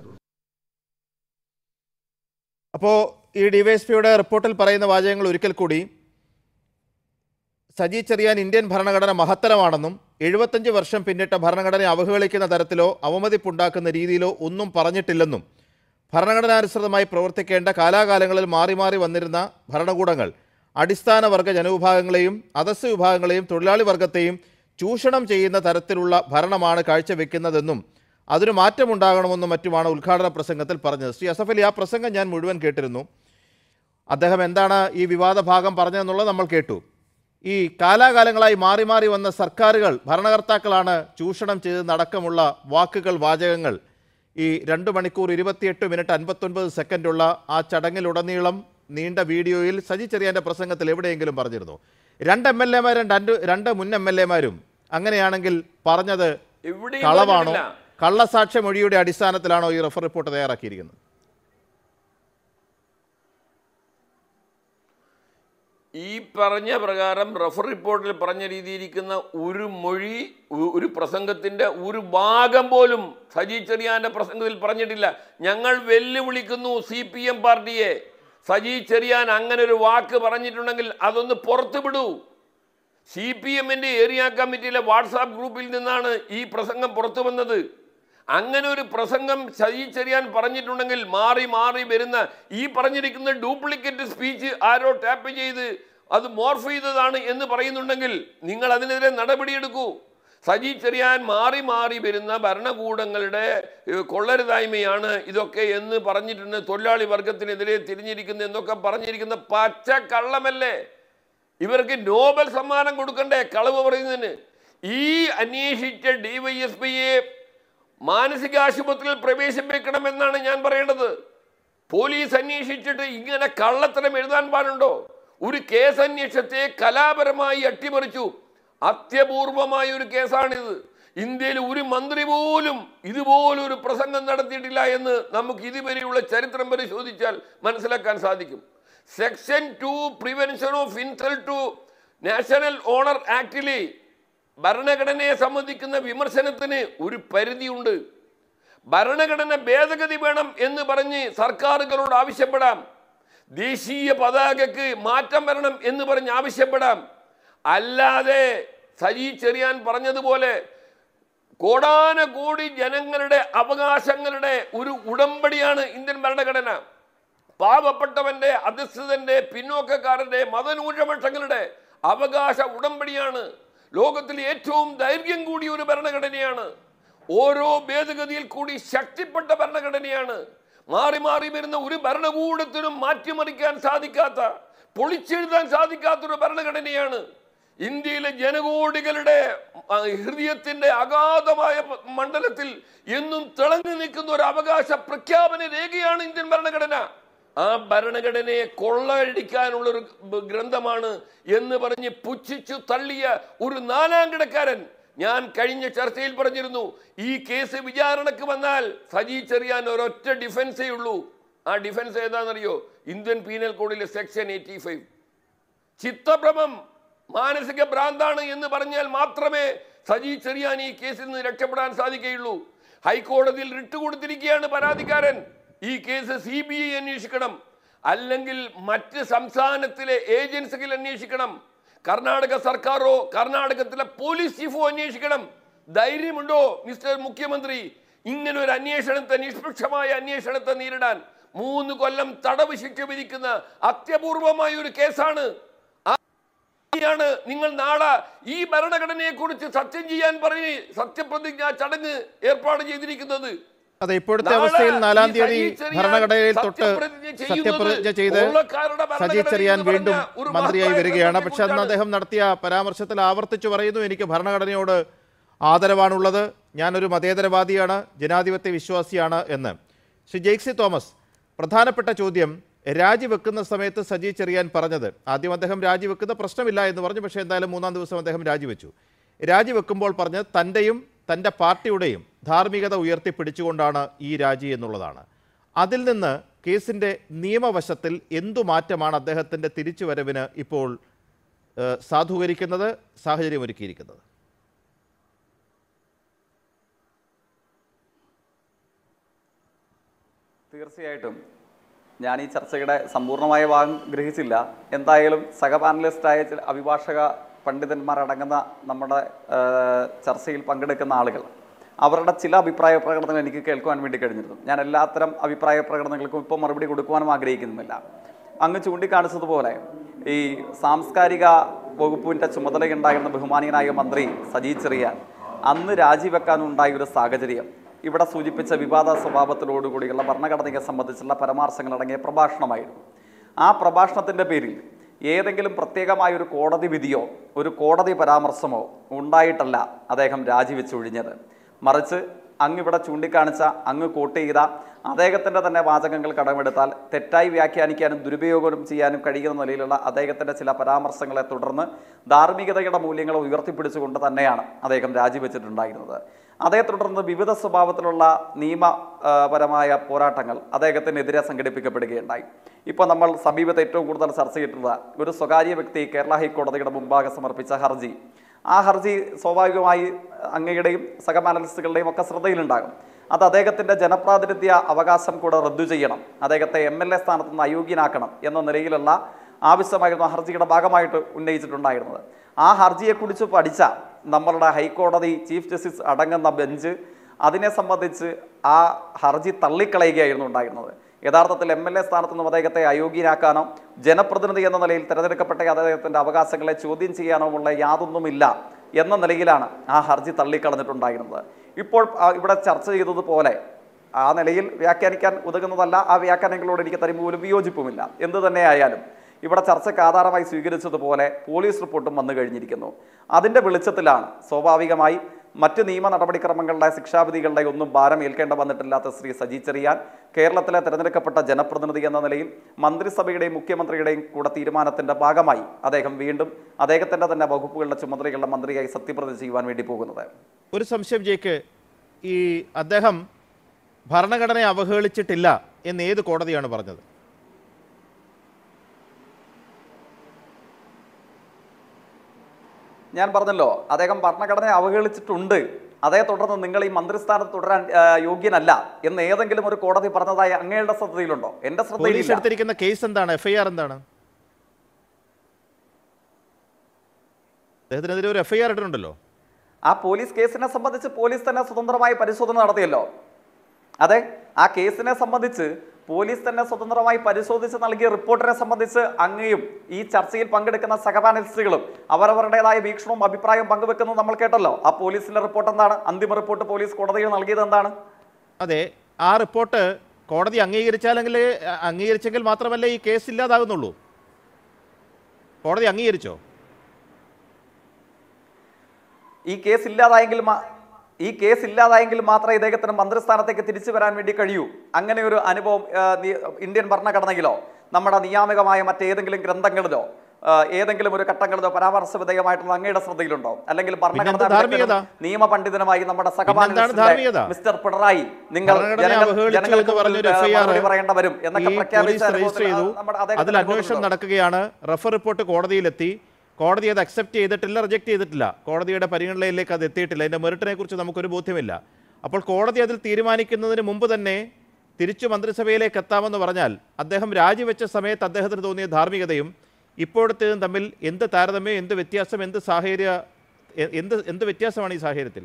അപ്പോൾ ഈ ഡിവൈഎസ്പിയുടെ റിപ്പോർട്ടിൽ പറയുന്ന വാചകങ്ങൾ ഒരിക്കൽ കൂടി, സജി ചെറിയാൻ ഇന്ത്യൻ ഭരണഘടന മഹത്തരമാണെന്നും എഴുപത്തഞ്ച് വർഷം പിന്നിട്ട ഭരണഘടനയെ അവഹേളിക്കുന്ന തരത്തിലോ അവമതിപ്പുണ്ടാക്കുന്ന രീതിയിലോ ഒന്നും പറഞ്ഞിട്ടില്ലെന്നും ഭരണഘടനാനുസൃതമായി പ്രവർത്തിക്കേണ്ട കാലാകാലങ്ങളിൽ മാറി മാറി വന്നിരുന്ന ഭരണകൂടങ്ങൾ അടിസ്ഥാന വർഗ ജനവിഭാഗങ്ങളെയും അധസ്ഥ വിഭാഗങ്ങളെയും തൊഴിലാളി വർഗത്തെയും ചൂഷണം ചെയ്യുന്ന തരത്തിലുള്ള ഭരണമാണ് കാഴ്ചവെക്കുന്നതെന്നും അതിന് മാറ്റമുണ്ടാകണമെന്നും മറ്റുമാണ് ഉദ്ഘാടന പ്രസംഗത്തിൽ പറഞ്ഞത്. ശ്രീ അസഫ് അലി, ആ പ്രസംഗം ഞാൻ മുഴുവൻ കേട്ടിരുന്നു. അദ്ദേഹം എന്താണ് ഈ വിവാദ ഭാഗം പറഞ്ഞതെന്നുള്ളത് നമ്മൾ കേട്ടു. ഈ കാലാകാലങ്ങളായി മാറി മാറി വന്ന സർക്കാരുകൾ ഭരണകർത്താക്കളാണ് ചൂഷണം ചെയ്തതടക്കമുള്ള വാക്കുകൾ, വാചകങ്ങൾ ഈ രണ്ട് മണിക്കൂർ ഇരുപത്തിയെട്ട് മിനിറ്റ് അൻപത്തൊൻപത് സെക്കൻഡുള്ള ആ ചടങ്ങിലുടനീളം നീണ്ട വീഡിയോയിൽ സജി ചെറിയാൻ്റെ പ്രസംഗത്തിൽ എവിടെയെങ്കിലും പറഞ്ഞിരുന്നു? രണ്ട് എം എൽ എമാരും രണ്ട് രണ്ട് മുൻ എം എൽ എമാരും അങ്ങനെയാണെങ്കിൽ പറഞ്ഞത് കളവാണോ, കള്ളസാക്ഷ്യ മൊഴിയുടെ അടിസ്ഥാനത്തിലാണോ ഈ റഫർ റിപ്പോർട്ട് തയ്യാറാക്കിയിരിക്കുന്നത്? ഈ പറഞ്ഞ പ്രകാരം റഫർ റിപ്പോർട്ടിൽ പറഞ്ഞ രീതിയിരിക്കുന്ന ഒരു മൊഴി, ഒരു പ്രസംഗത്തിൻ്റെ ഒരു ഭാഗം പോലും സജി ചെറിയാൻ്റെ പ്രസംഗത്തിൽ പറഞ്ഞിട്ടില്ല. ഞങ്ങൾ വെല്ലുവിളിക്കുന്നു സി പി എം പാർട്ടിയെ, സജി ചെറിയാൻ അങ്ങനെ ഒരു വാക്ക് പറഞ്ഞിട്ടുണ്ടെങ്കിൽ അതൊന്ന് പുറത്തു വിടൂ. സി പി എമ്മിൻ്റെ ഏരിയ കമ്മിറ്റിയിലെ വാട്സാപ്പ് ഗ്രൂപ്പിൽ നിന്നാണ് ഈ പ്രസംഗം പുറത്തു വന്നത്. അങ്ങനെ ഒരു പ്രസംഗം സജി ചെറിയാൻ പറഞ്ഞിട്ടുണ്ടെങ്കിൽ മാറി മാറി വരുന്ന ഈ പറഞ്ഞിരിക്കുന്ന ഡ്യൂപ്ലിക്കേറ്റ് സ്പീച്ച് ആരോ ടാപ്പ് ചെയ്ത് അത് മോർഫ് ചെയ്തതാണ് എന്ന് പറയുന്നുണ്ടെങ്കിൽ നിങ്ങൾ അതിനെതിരെ നടപടിയെടുക്കൂ. സജി ചെറിയാൻ മാറി മാറി വരുന്ന ഭരണകൂടങ്ങളുടെ കൊള്ളരുതായ്മയാണ് ഇതൊക്കെ എന്ന് പറഞ്ഞിട്ടുണ്ട്. തൊഴിലാളി വർഗത്തിനെതിരെ തിരിഞ്ഞിരിക്കുന്ന എന്നൊക്കെ പറഞ്ഞിരിക്കുന്ന പച്ച കള്ളമല്ലേ? ഇവർക്ക് നോബൽ സമ്മാനം കൊടുക്കണ്ടേ കളവ് പറയുന്നതിന്? ഈ അന്വേഷിച്ച ഡി വൈ എസ് പിയെ മാനസികാശുപത്രിയിൽ പ്രവേശിപ്പിക്കണമെന്നാണ് ഞാൻ പറയേണ്ടത്. പോലീസ് അന്വേഷിച്ചിട്ട് ഇങ്ങനെ കള്ളത്തരം എഴുതാൻ പാടുണ്ടോ? ഒരു കേസ് അന്വേഷണത്തെ കലാപരമായി അട്ടിമറിച്ചു. അത്യപൂർവമായ ഒരു കേസാണിത്. ഇന്ത്യയിൽ ഒരു മന്ത്രി പോലും ഇതുപോലൊരു പ്രസംഗം നടത്തിയിട്ടില്ല എന്ന് നമുക്ക് ഇതുവരെയുള്ള ചരിത്രം പരിശോധിച്ചാൽ മനസ്സിലാക്കാൻ സാധിക്കും. Section two prevention of insult to national honour ആക്ടിലെ ഭരണഘടനയെ സംബന്ധിക്കുന്ന വിമർശനത്തിന് ഒരു പരിധിയുണ്ട്. ഭരണഘടന ഭേദഗതി വേണം എന്ന് പറഞ്ഞ് സർക്കാരുകളോട് ആവശ്യപ്പെടാം. ദേശീയ പതാകയ്ക്ക് മാറ്റം വരണം എന്ന് പറഞ്ഞ് ആവശ്യപ്പെടാം. അല്ലാതെ സജി ചെറിയാൻ പറഞ്ഞതുപോലെ കോടാനകോടി ജനങ്ങളുടെ അവകാശങ്ങളുടെ ഒരു ഉടമ്പടിയാണ് ഇന്ത്യൻ ഭരണഘടന. പാവപ്പെട്ടവന്റെ, അധസ്ഥിതന്റെ, പിന്നോക്കക്കാരന്റെ, മതന്യൂനപക്ഷങ്ങളുടെ അവകാശ ഉടമ്പടിയാണ്. ലോകത്തിലെ ഏറ്റവും ദൈർഘ്യം കൂടിയ ഒരു ഭരണഘടനയാണ്. ഓരോ ഭേദഗതിയിൽ കൂടി ശക്തിപ്പെട്ട ഭരണഘടനയാണ്. മാറി മാറി വരുന്ന ഒരു ഭരണകൂടത്തിനും മാറ്റിമറിക്കാൻ സാധിക്കാത്ത, പൊളിച്ചെഴുതാൻ സാധിക്കാത്തൊരു ഭരണഘടനയാണ്. ഇന്ത്യയിലെ ജനകോടികളുടെ ഹൃദയത്തിന്റെ അഗാധമായ മണ്ഡലത്തിൽ എന്നും തിളങ്ങി നിൽക്കുന്ന ഒരു അവകാശ പ്രഖ്യാപന രേഖയാണ് ഇന്ത്യൻ ഭരണഘടന. ആ ഭരണഘടനയെ കൊള്ളയടിക്കാനുള്ളൊരു ഗ്രന്ഥമാണ് എന്ന് പറഞ്ഞ് പുച്ഛിച്ചു തള്ളിയ ഒരു നാലാം കിടക്കാരൻ. ഞാൻ കഴിഞ്ഞ ചർച്ചയിൽ പറഞ്ഞിരുന്നു, ഈ കേസ് വിചാരണക്ക് വന്നാൽ സജി ചെറിയാൻ ഒരൊറ്റ ഡിഫൻസേ ഉള്ളൂ. ആ ഡിഫൻസ് ഏതാണെന്നറിയോ? ഇന്ത്യൻ പീനൽ കോഡിലെ സെക്ഷൻ എയ്റ്റി ഫൈവ്. ചിത്തഭ്രമം, മാനസിക ഭ്രാന്താണ് എന്ന് പറഞ്ഞാൽ മാത്രമേ സജി ചെറിയാൻ ഈ കേസിൽ നിന്ന് രക്ഷപ്പെടാൻ സാധിക്കുകയുള്ളൂ. ഹൈക്കോടതിയിൽ റിട്ട് കൊടുത്തിരിക്കുകയാണ് പരാതിക്കാരൻ. ഈ കേസ് സി ബി ഐ അന്വേഷിക്കണം, അല്ലെങ്കിൽ മറ്റ് സംസ്ഥാനത്തിലെ ഏജൻസികൾ അന്വേഷിക്കണം. കർണാടക സർക്കാരോ കർണാടകത്തിലെ പോലീസ് ചീഫോ അന്വേഷിക്കണം. ധൈര്യമുണ്ടോ മിസ്റ്റർ മുഖ്യമന്ത്രി ഇങ്ങനെ ഒരു അന്വേഷണത്തെ, നിഷ്പക്ഷമായ അന്വേഷണത്തെ നേരിടാൻ? മൂന്ന് കൊല്ലം തടവ് ശിക്ഷ വിധിക്കുന്ന അത്യപൂർവമായ ഒരു കേസാണ്. ാണ് നിങ്ങൾ നാളെ ഈ ഭരണഘടനയെ കുറിച്ച് സത്യം ചെയ്യാൻ പറഞ്ഞ് സത്യപ്രതിജ്ഞ ചടങ്ങ് ഏർപ്പാട് ചെയ്തിരിക്കുന്നത്. അതെ, ഇപ്പോഴത്തെ അവസ്ഥയിൽ നാലാം തീയതി ഭരണഘടനയിൽ തൊട്ട് സത്യപ്രതിജ്ഞ ചെയ്ത് സജി ചെറിയാൻ വീണ്ടും മന്ത്രിയായി വരികയാണ്. പക്ഷെ അന്ന് അദ്ദേഹം നടത്തിയ പരാമർശത്തിൽ ആവർത്തിച്ചു പറയുന്നു, എനിക്ക് ഭരണഘടനയോട് ആദരവാണുള്ളത്, ഞാനൊരു മതേതരവാദിയാണ്, ജനാധിപത്യ വിശ്വാസിയാണ് എന്ന്. ശ്രീ ജെയ്ക്സി തോമസ്, പ്രധാനപ്പെട്ട ചോദ്യം, രാജിവെക്കുന്ന സമയത്ത് സജി ചെറിയാൻ പറഞ്ഞത്, ആദ്യം അദ്ദേഹം രാജിവെക്കുന്ന പ്രശ്നമില്ല എന്ന് പറഞ്ഞു, പക്ഷേ എന്തായാലും മൂന്നാം ദിവസം അദ്ദേഹം രാജിവെച്ചു. രാജിവെക്കുമ്പോൾ പറഞ്ഞത് തൻ്റെയും തൻ്റെ പാർട്ടിയുടെയും ധാർമ്മികത ഉയർത്തിപ്പിടിച്ചുകൊണ്ടാണ് ഈ രാജി എന്നുള്ളതാണ്. അതിൽ നിന്ന് കേസിൻ്റെ നിയമവശത്തിൽ എന്തു മാറ്റമാണ് അദ്ദേഹത്തിൻ്റെ തിരിച്ചുവരവിന് ഇപ്പോൾ സാധൂകരിക്കുന്നത്, സാഹചര്യമൊരുക്കിയിരിക്കുന്നത്? തീർച്ചയായിട്ടും ഞാൻ ഈ ചർച്ചയുടെ സമ്പൂർണ്ണമായ ഭാഗം ഗ്രഹിച്ചില്ല. എന്തായാലും സഹപാനലിസ്റ്റായ ചില അഭിഭാഷക പണ്ഡിതന്മാരടങ്ങുന്ന നമ്മുടെ ചർച്ചയിൽ പങ്കെടുക്കുന്ന ആളുകൾ അവരുടെ ചില അഭിപ്രായ പ്രകടനങ്ങൾ എനിക്ക് കേൾക്കുവാൻ വേണ്ടി കഴിഞ്ഞിരുന്നു. ഞാൻ എല്ലാത്തരം അഭിപ്രായ പ്രകടനങ്ങൾക്കും ഇപ്പോൾ മറുപടി കൊടുക്കുവാനും ആഗ്രഹിക്കുന്നില്ല. അങ്ങ് ചൂണ്ടിക്കാണിച്ചതുപോലെ ഈ സാംസ്കാരിക വകുപ്പിൻ്റെ ചുമതലയുണ്ടായിരുന്ന ബഹുമാനീയനായ മന്ത്രി സജി ചെറിയാൻ അന്ന് രാജിവെക്കാനുണ്ടായ ഒരു സാഹചര്യം ഇവിടെ സൂചിപ്പിച്ച വിവാദ സ്വഭാവത്തിലോടുകൂടിയുള്ള ഭരണഘടനയെ സംബന്ധിച്ചുള്ള പരാമർശങ്ങളടങ്ങിയ പ്രഭാഷണമായിരുന്നു. ആ പ്രഭാഷണത്തിൻ്റെ പേരിൽ ഏതെങ്കിലും പ്രത്യേകമായ ഒരു കോടതി വിധിയോ ഒരു കോടതി പരാമർശമോ ഉണ്ടായിട്ടല്ല അദ്ദേഹം രാജിവെച്ചൊഴിഞ്ഞത്. മറിച്ച് അങ്ങ് ഇവിടെ ചൂണ്ടിക്കാണിച്ച അങ്ങ് കോട്ട് ചെയ്ത അദ്ദേഹത്തിൻ്റെ തന്നെ വാചകങ്ങൾ കടമെടുത്താൽ തെറ്റായി വ്യാഖ്യാനിക്കാനും ദുരുപയോഗം ചെയ്യാനും കഴിയുന്ന നിലയിലുള്ള അദ്ദേഹത്തിൻ്റെ ചില പരാമർശങ്ങളെ തുടർന്ന് ധാർമ്മികതയുടെ മൂല്യങ്ങളെ ഉയർത്തിപ്പിടിച്ചുകൊണ്ട് തന്നെയാണ് അദ്ദേഹം രാജിവെച്ചിട്ടുണ്ടായിരുന്നത്. അതേ തുടർന്ന് വിവിധ സ്വഭാവത്തിലുള്ള നിയമപരമായ പോരാട്ടങ്ങൾ അദ്ദേഹത്തിനെതിരെ സംഘടിപ്പിക്കപ്പെടുകയുണ്ടായി. ഇപ്പോൾ നമ്മൾ സമീപത്ത് ഏറ്റവും കൂടുതൽ ചർച്ച ചെയ്തിട്ടുള്ള ഒരു സ്വകാര്യ വ്യക്തി കേരള ഹൈക്കോടതിയുടെ മുമ്പാകെ സമർപ്പിച്ച ഹർജി, ആ ഹർജി സ്വാഭാവികമായി അങ്ങയുടെയും സഹപാനലിസ്റ്റുകളുടെയും ഒക്കെ ശ്രദ്ധയിലുണ്ടാകും. അത് അദ്ദേഹത്തിൻ്റെ ജനപ്രാതിനിധ്യ അവകാശം കൂടെ റദ്ദു ചെയ്യണം, അദ്ദേഹത്തെ എം എൽ എ സ്ഥാനത്ത് നിന്ന് അയോഗ്യനാക്കണം എന്ന നിലയിലുള്ള ആവശ്യമായിരുന്നു ആ ഹർജിയുടെ ഭാഗമായിട്ട് ഉന്നയിച്ചിട്ടുണ്ടായിരുന്നത്. ആ ഹർജിയെക്കുറിച്ച് പഠിച്ച നമ്മളുടെ ഹൈക്കോടതി ചീഫ് ജസ്റ്റിസ് അടങ്ങുന്ന ബെഞ്ച് അതിനെ സംബന്ധിച്ച് ആ ഹർജി തള്ളിക്കളയുകയായിരുന്നു ഉണ്ടായിരുന്നത്. യഥാർത്ഥത്തിൽ എം എൽ എ സ്ഥാനത്ത് നിന്നും അദ്ദേഹത്തെ അയോഗ്യനാക്കാനോ ജനപ്രതിനിധി എന്ന നിലയിൽ തിരഞ്ഞെടുക്കപ്പെട്ട അദ്ദേഹത്തിൻ്റെ അവകാശങ്ങളെ ചോദ്യം ചെയ്യാനോ ഉള്ള യാതൊന്നുമില്ല എന്ന നിലയിലാണ് ആ ഹർജി തള്ളിക്കളഞ്ഞിട്ടുണ്ടായിരുന്നത്. ഇപ്പോൾ ഇവിടെ ചർച്ച ചെയ്തതുപോലെ ആ നിലയിൽ വ്യാഖ്യാനിക്കാൻ ഉതകുന്നതല്ല. ആ വ്യാഖ്യാനങ്ങളോട് എനിക്ക് തനിമൂലം വിയോജിപ്പുമില്ല. എന്തു തന്നെയായാലും ഇവിടെ ചർച്ചയ്ക്ക് ആധാരമായി സ്വീകരിച്ചതുപോലെ പോലീസ് റിപ്പോർട്ടും വന്നു കഴിഞ്ഞിരിക്കുന്നു. അതിൻ്റെ വെളിച്ചത്തിലാണ് സ്വാഭാവികമായി മറ്റ് നിയമ നടപടിക്രമങ്ങളുടെ ശിക്ഷാവിധികളുടെ ഒന്നും ഭാരം ഏൽക്കേണ്ട വന്നിട്ടില്ലാത്ത ശ്രീ സജി ചെറിയാൻ കേരളത്തിലെ തിരഞ്ഞെടുക്കപ്പെട്ട ജനപ്രതിനിധി എന്ന നിലയിൽ മന്ത്രിസഭയുടെയും മുഖ്യമന്ത്രിയുടെയും കൂടെ തീരുമാനത്തിൻ്റെ ഭാഗമായി അദ്ദേഹം വീണ്ടും അദ്ദേഹത്തിൻ്റെ തന്നെ വകുപ്പുകളുടെ ചുമതലയുള്ള മന്ത്രിയായി സത്യപ്രതിജ്ഞ ചെയ്യുവാൻ വേണ്ടി പോകുന്നത്. ഒരു സംശയം ജയിക്ക്, ഈ അദ്ദേഹം ഭരണഘടനയെ അവഹേളിച്ചിട്ടില്ല എന്ന് ഏത് കോടതിയാണ് പറഞ്ഞത്? ഞാൻ പറഞ്ഞല്ലോ, അദ്ദേഹം ഭരണഘടനയെ അവഹേളിച്ചിട്ടുണ്ട്, അതേ തുടർന്ന് നിങ്ങൾ ഈ മന്ത്രിസ്ഥാനത്ത് തുടരാൻ യോഗ്യനല്ല എന്ന് ഏതെങ്കിലും ഒരു കോടതി പറഞ്ഞതായി അങ്ങയുടെ ശ്രദ്ധയിലുണ്ടോ? എന്റെ ശ്രദ്ധയിൽ എടുത്തിരിക്കുന്ന കേസ് എന്താണ്? എഫ്ഐആർ എന്താണ്? അദ്ദേഹത്തിനെതിരെ ഒരു എഫ്ഐആർ ഇട്ടിട്ടുണ്ടല്ലോ. ആ പോലീസ് കേസിനെ സംബന്ധിച്ച് പോലീസ് തന്നെ സ്വതന്ത്രമായി പരിശോധന നടത്തിയല്ലോ. അതെ, ആ കേസിനെ സംബന്ധിച്ച് പോലീസ് തന്നെ സ്വതന്ത്രമായി പരിശോധിച്ച് നൽകിയ റിപ്പോർട്ടിനെ സംബന്ധിച്ച് അങ്ങയും ഈ ചർച്ചയിൽ പങ്കെടുക്കുന്ന സഹപാനലിസ്റ്റുകളും അവരവരുടേതായ വീക്ഷണവും അഭിപ്രായവും പങ്കുവെക്കുന്നത് നമ്മൾ കേട്ടല്ലോ. ആ പോലീസിന്റെ റിപ്പോർട്ട് എന്താണ്? അന്തിമ റിപ്പോർട്ട് പോലീസ് കോടതിയിൽ നൽകിയത് എന്താണ്? അതെ, ആ റിപ്പോർട്ട് കോടതി അംഗീകരിച്ചാലെങ്കിൽ അംഗീകരിച്ചെങ്കിൽ മാത്രമല്ലേ ഈ കേസ് ഇല്ലാതാകുന്നുള്ളൂ. കോടതി അംഗീകരിച്ചോ? ഈ കേസ് ഇല്ലാതായെങ്കിൽ ഈ കേസ് ഇല്ലാതായെങ്കിൽ മാത്രമേ ഇദ്ദേഹത്തിന് മന്ത്രിസ്ഥാനത്തേക്ക് തിരിച്ചു വരാൻ വേണ്ടി കഴിയൂ. അങ്ങനെ ഒരു അനുഭവം ഇന്ത്യൻ ഭരണഘടനയിലോ നമ്മുടെ നിയാമകമായ മറ്റേതെങ്കിലും ഗ്രന്ഥങ്ങളിലോ ഏതെങ്കിലും ഒരു ഘട്ടങ്ങളിലോ പരാമർശ വിധേയമായിട്ടുള്ള അങ്ങയുടെ ശ്രദ്ധയിലുണ്ടോ? അല്ലെങ്കിൽ ഭരണഘടന നിയമ പണ്ഡിതനുമായി നമ്മുടെ സഹപാനലിസ്റ്റ് മിസ്റ്റർ പിണറായി നിങ്ങൾ ജനങ്ങൾക്ക് പറയേണ്ട വരും എന്നൊക്കെ പ്രഖ്യാപിച്ച അതിൽ അന്വേഷണം നടക്കുകയാണ്. റഫർ റിപ്പോർട്ട് കോടതിയിലെത്തി. കോടതി അത് അക്സെപ്റ്റ് ചെയ്തിട്ടില്ല, റിജക്റ്റ് ചെയ്തിട്ടില്ല. കോടതിയുടെ പരിഗണനയിലേക്ക് അത് എത്തിയിട്ടില്ല. അതിൻ്റെ മെറിറ്റിനെ കുറിച്ച് നമുക്കൊരു ബോധ്യമില്ല. അപ്പോൾ കോടതി അതിൽ തീരുമാനിക്കുന്നതിന് മുമ്പ് തന്നെ തിരിച്ചു മന്ത്രിസഭയിലേക്ക് എത്താമെന്ന് പറഞ്ഞാൽ അദ്ദേഹം രാജിവെച്ച സമയത്ത് അദ്ദേഹത്തിന് തോന്നിയ ധാർമ്മികതയും ഇപ്പോഴത്തേതും തമ്മിൽ എന്ത് താരതമ്യം, എന്ത് വ്യത്യാസം, എന്ത് സാഹചര്യ എന്ത് എന്ത് വ്യത്യാസമാണ് ഈ സാഹചര്യത്തിൽ?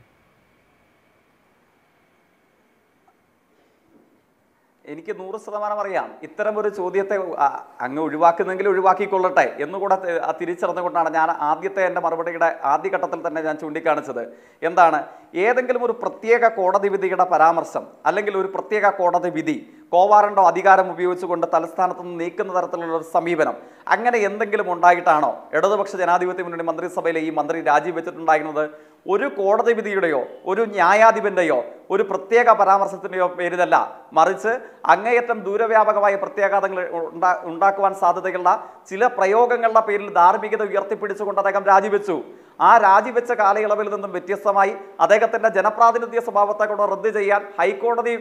എനിക്ക് നൂറ് ശതമാനം അറിയാം. ഇത്തരം ഒരു ചോദ്യത്തെ അങ്ങ് ഒഴിവാക്കുന്നെങ്കിൽ ഒഴിവാക്കിക്കൊള്ളട്ടെ എന്നുകൂടെ തിരിച്ചറിഞ്ഞുകൊണ്ടാണ് ഞാൻ ആദ്യത്തെ എൻ്റെ മറുപടിയുടെ ആദ്യഘട്ടത്തിൽ തന്നെ ഞാൻ ചൂണ്ടിക്കാണിച്ചത്. എന്താണ്, ഏതെങ്കിലും ഒരു പ്രത്യേക കോടതി വിധിയുടെ പരാമർശം അല്ലെങ്കിൽ ഒരു പ്രത്യേക കോടതി വിധി കോവാറണ്ടോ അധികാരം ഉപയോഗിച്ചുകൊണ്ട് തലസ്ഥാനത്ത് നിന്ന് നീക്കുന്ന തരത്തിലുള്ള ഒരു സമീപനം അങ്ങനെ എന്തെങ്കിലും ഉണ്ടായിട്ടാണോ ഇടതുപക്ഷ ജനാധിപത്യ മുന്നണി മന്ത്രിസഭയിലെ ഈ മന്ത്രി രാജിവെച്ചിട്ടുണ്ടായിരുന്നത്? ഒരു കോടതി വിധിയുടെയോ ഒരു ന്യായാധിപന്റെയോ ഒരു പ്രത്യേക പരാമർശത്തിൻ്റെയോ പേരിലല്ല, മറിച്ച് അങ്ങേയറ്റം ദൂരവ്യാപകമായ പ്രത്യാഘാതങ്ങൾ ഉണ്ടാക്കുവാൻ സാധ്യതയുള്ള ചില പ്രയോഗങ്ങളുടെ പേരിൽ ധാർമ്മികത ഉയർത്തിപ്പിടിച്ചുകൊണ്ട് അദ്ദേഹം രാജിവെച്ചു. ആ രാജിവെച്ച കാലയളവിൽ നിന്നും വ്യത്യസ്തമായി അദ്ദേഹത്തിന്റെ ജനപ്രാതിനിധ്യ സ്വഭാവത്തെ കൂടെ റദ്ദ് ചെയ്യാൻ ഹൈക്കോടതി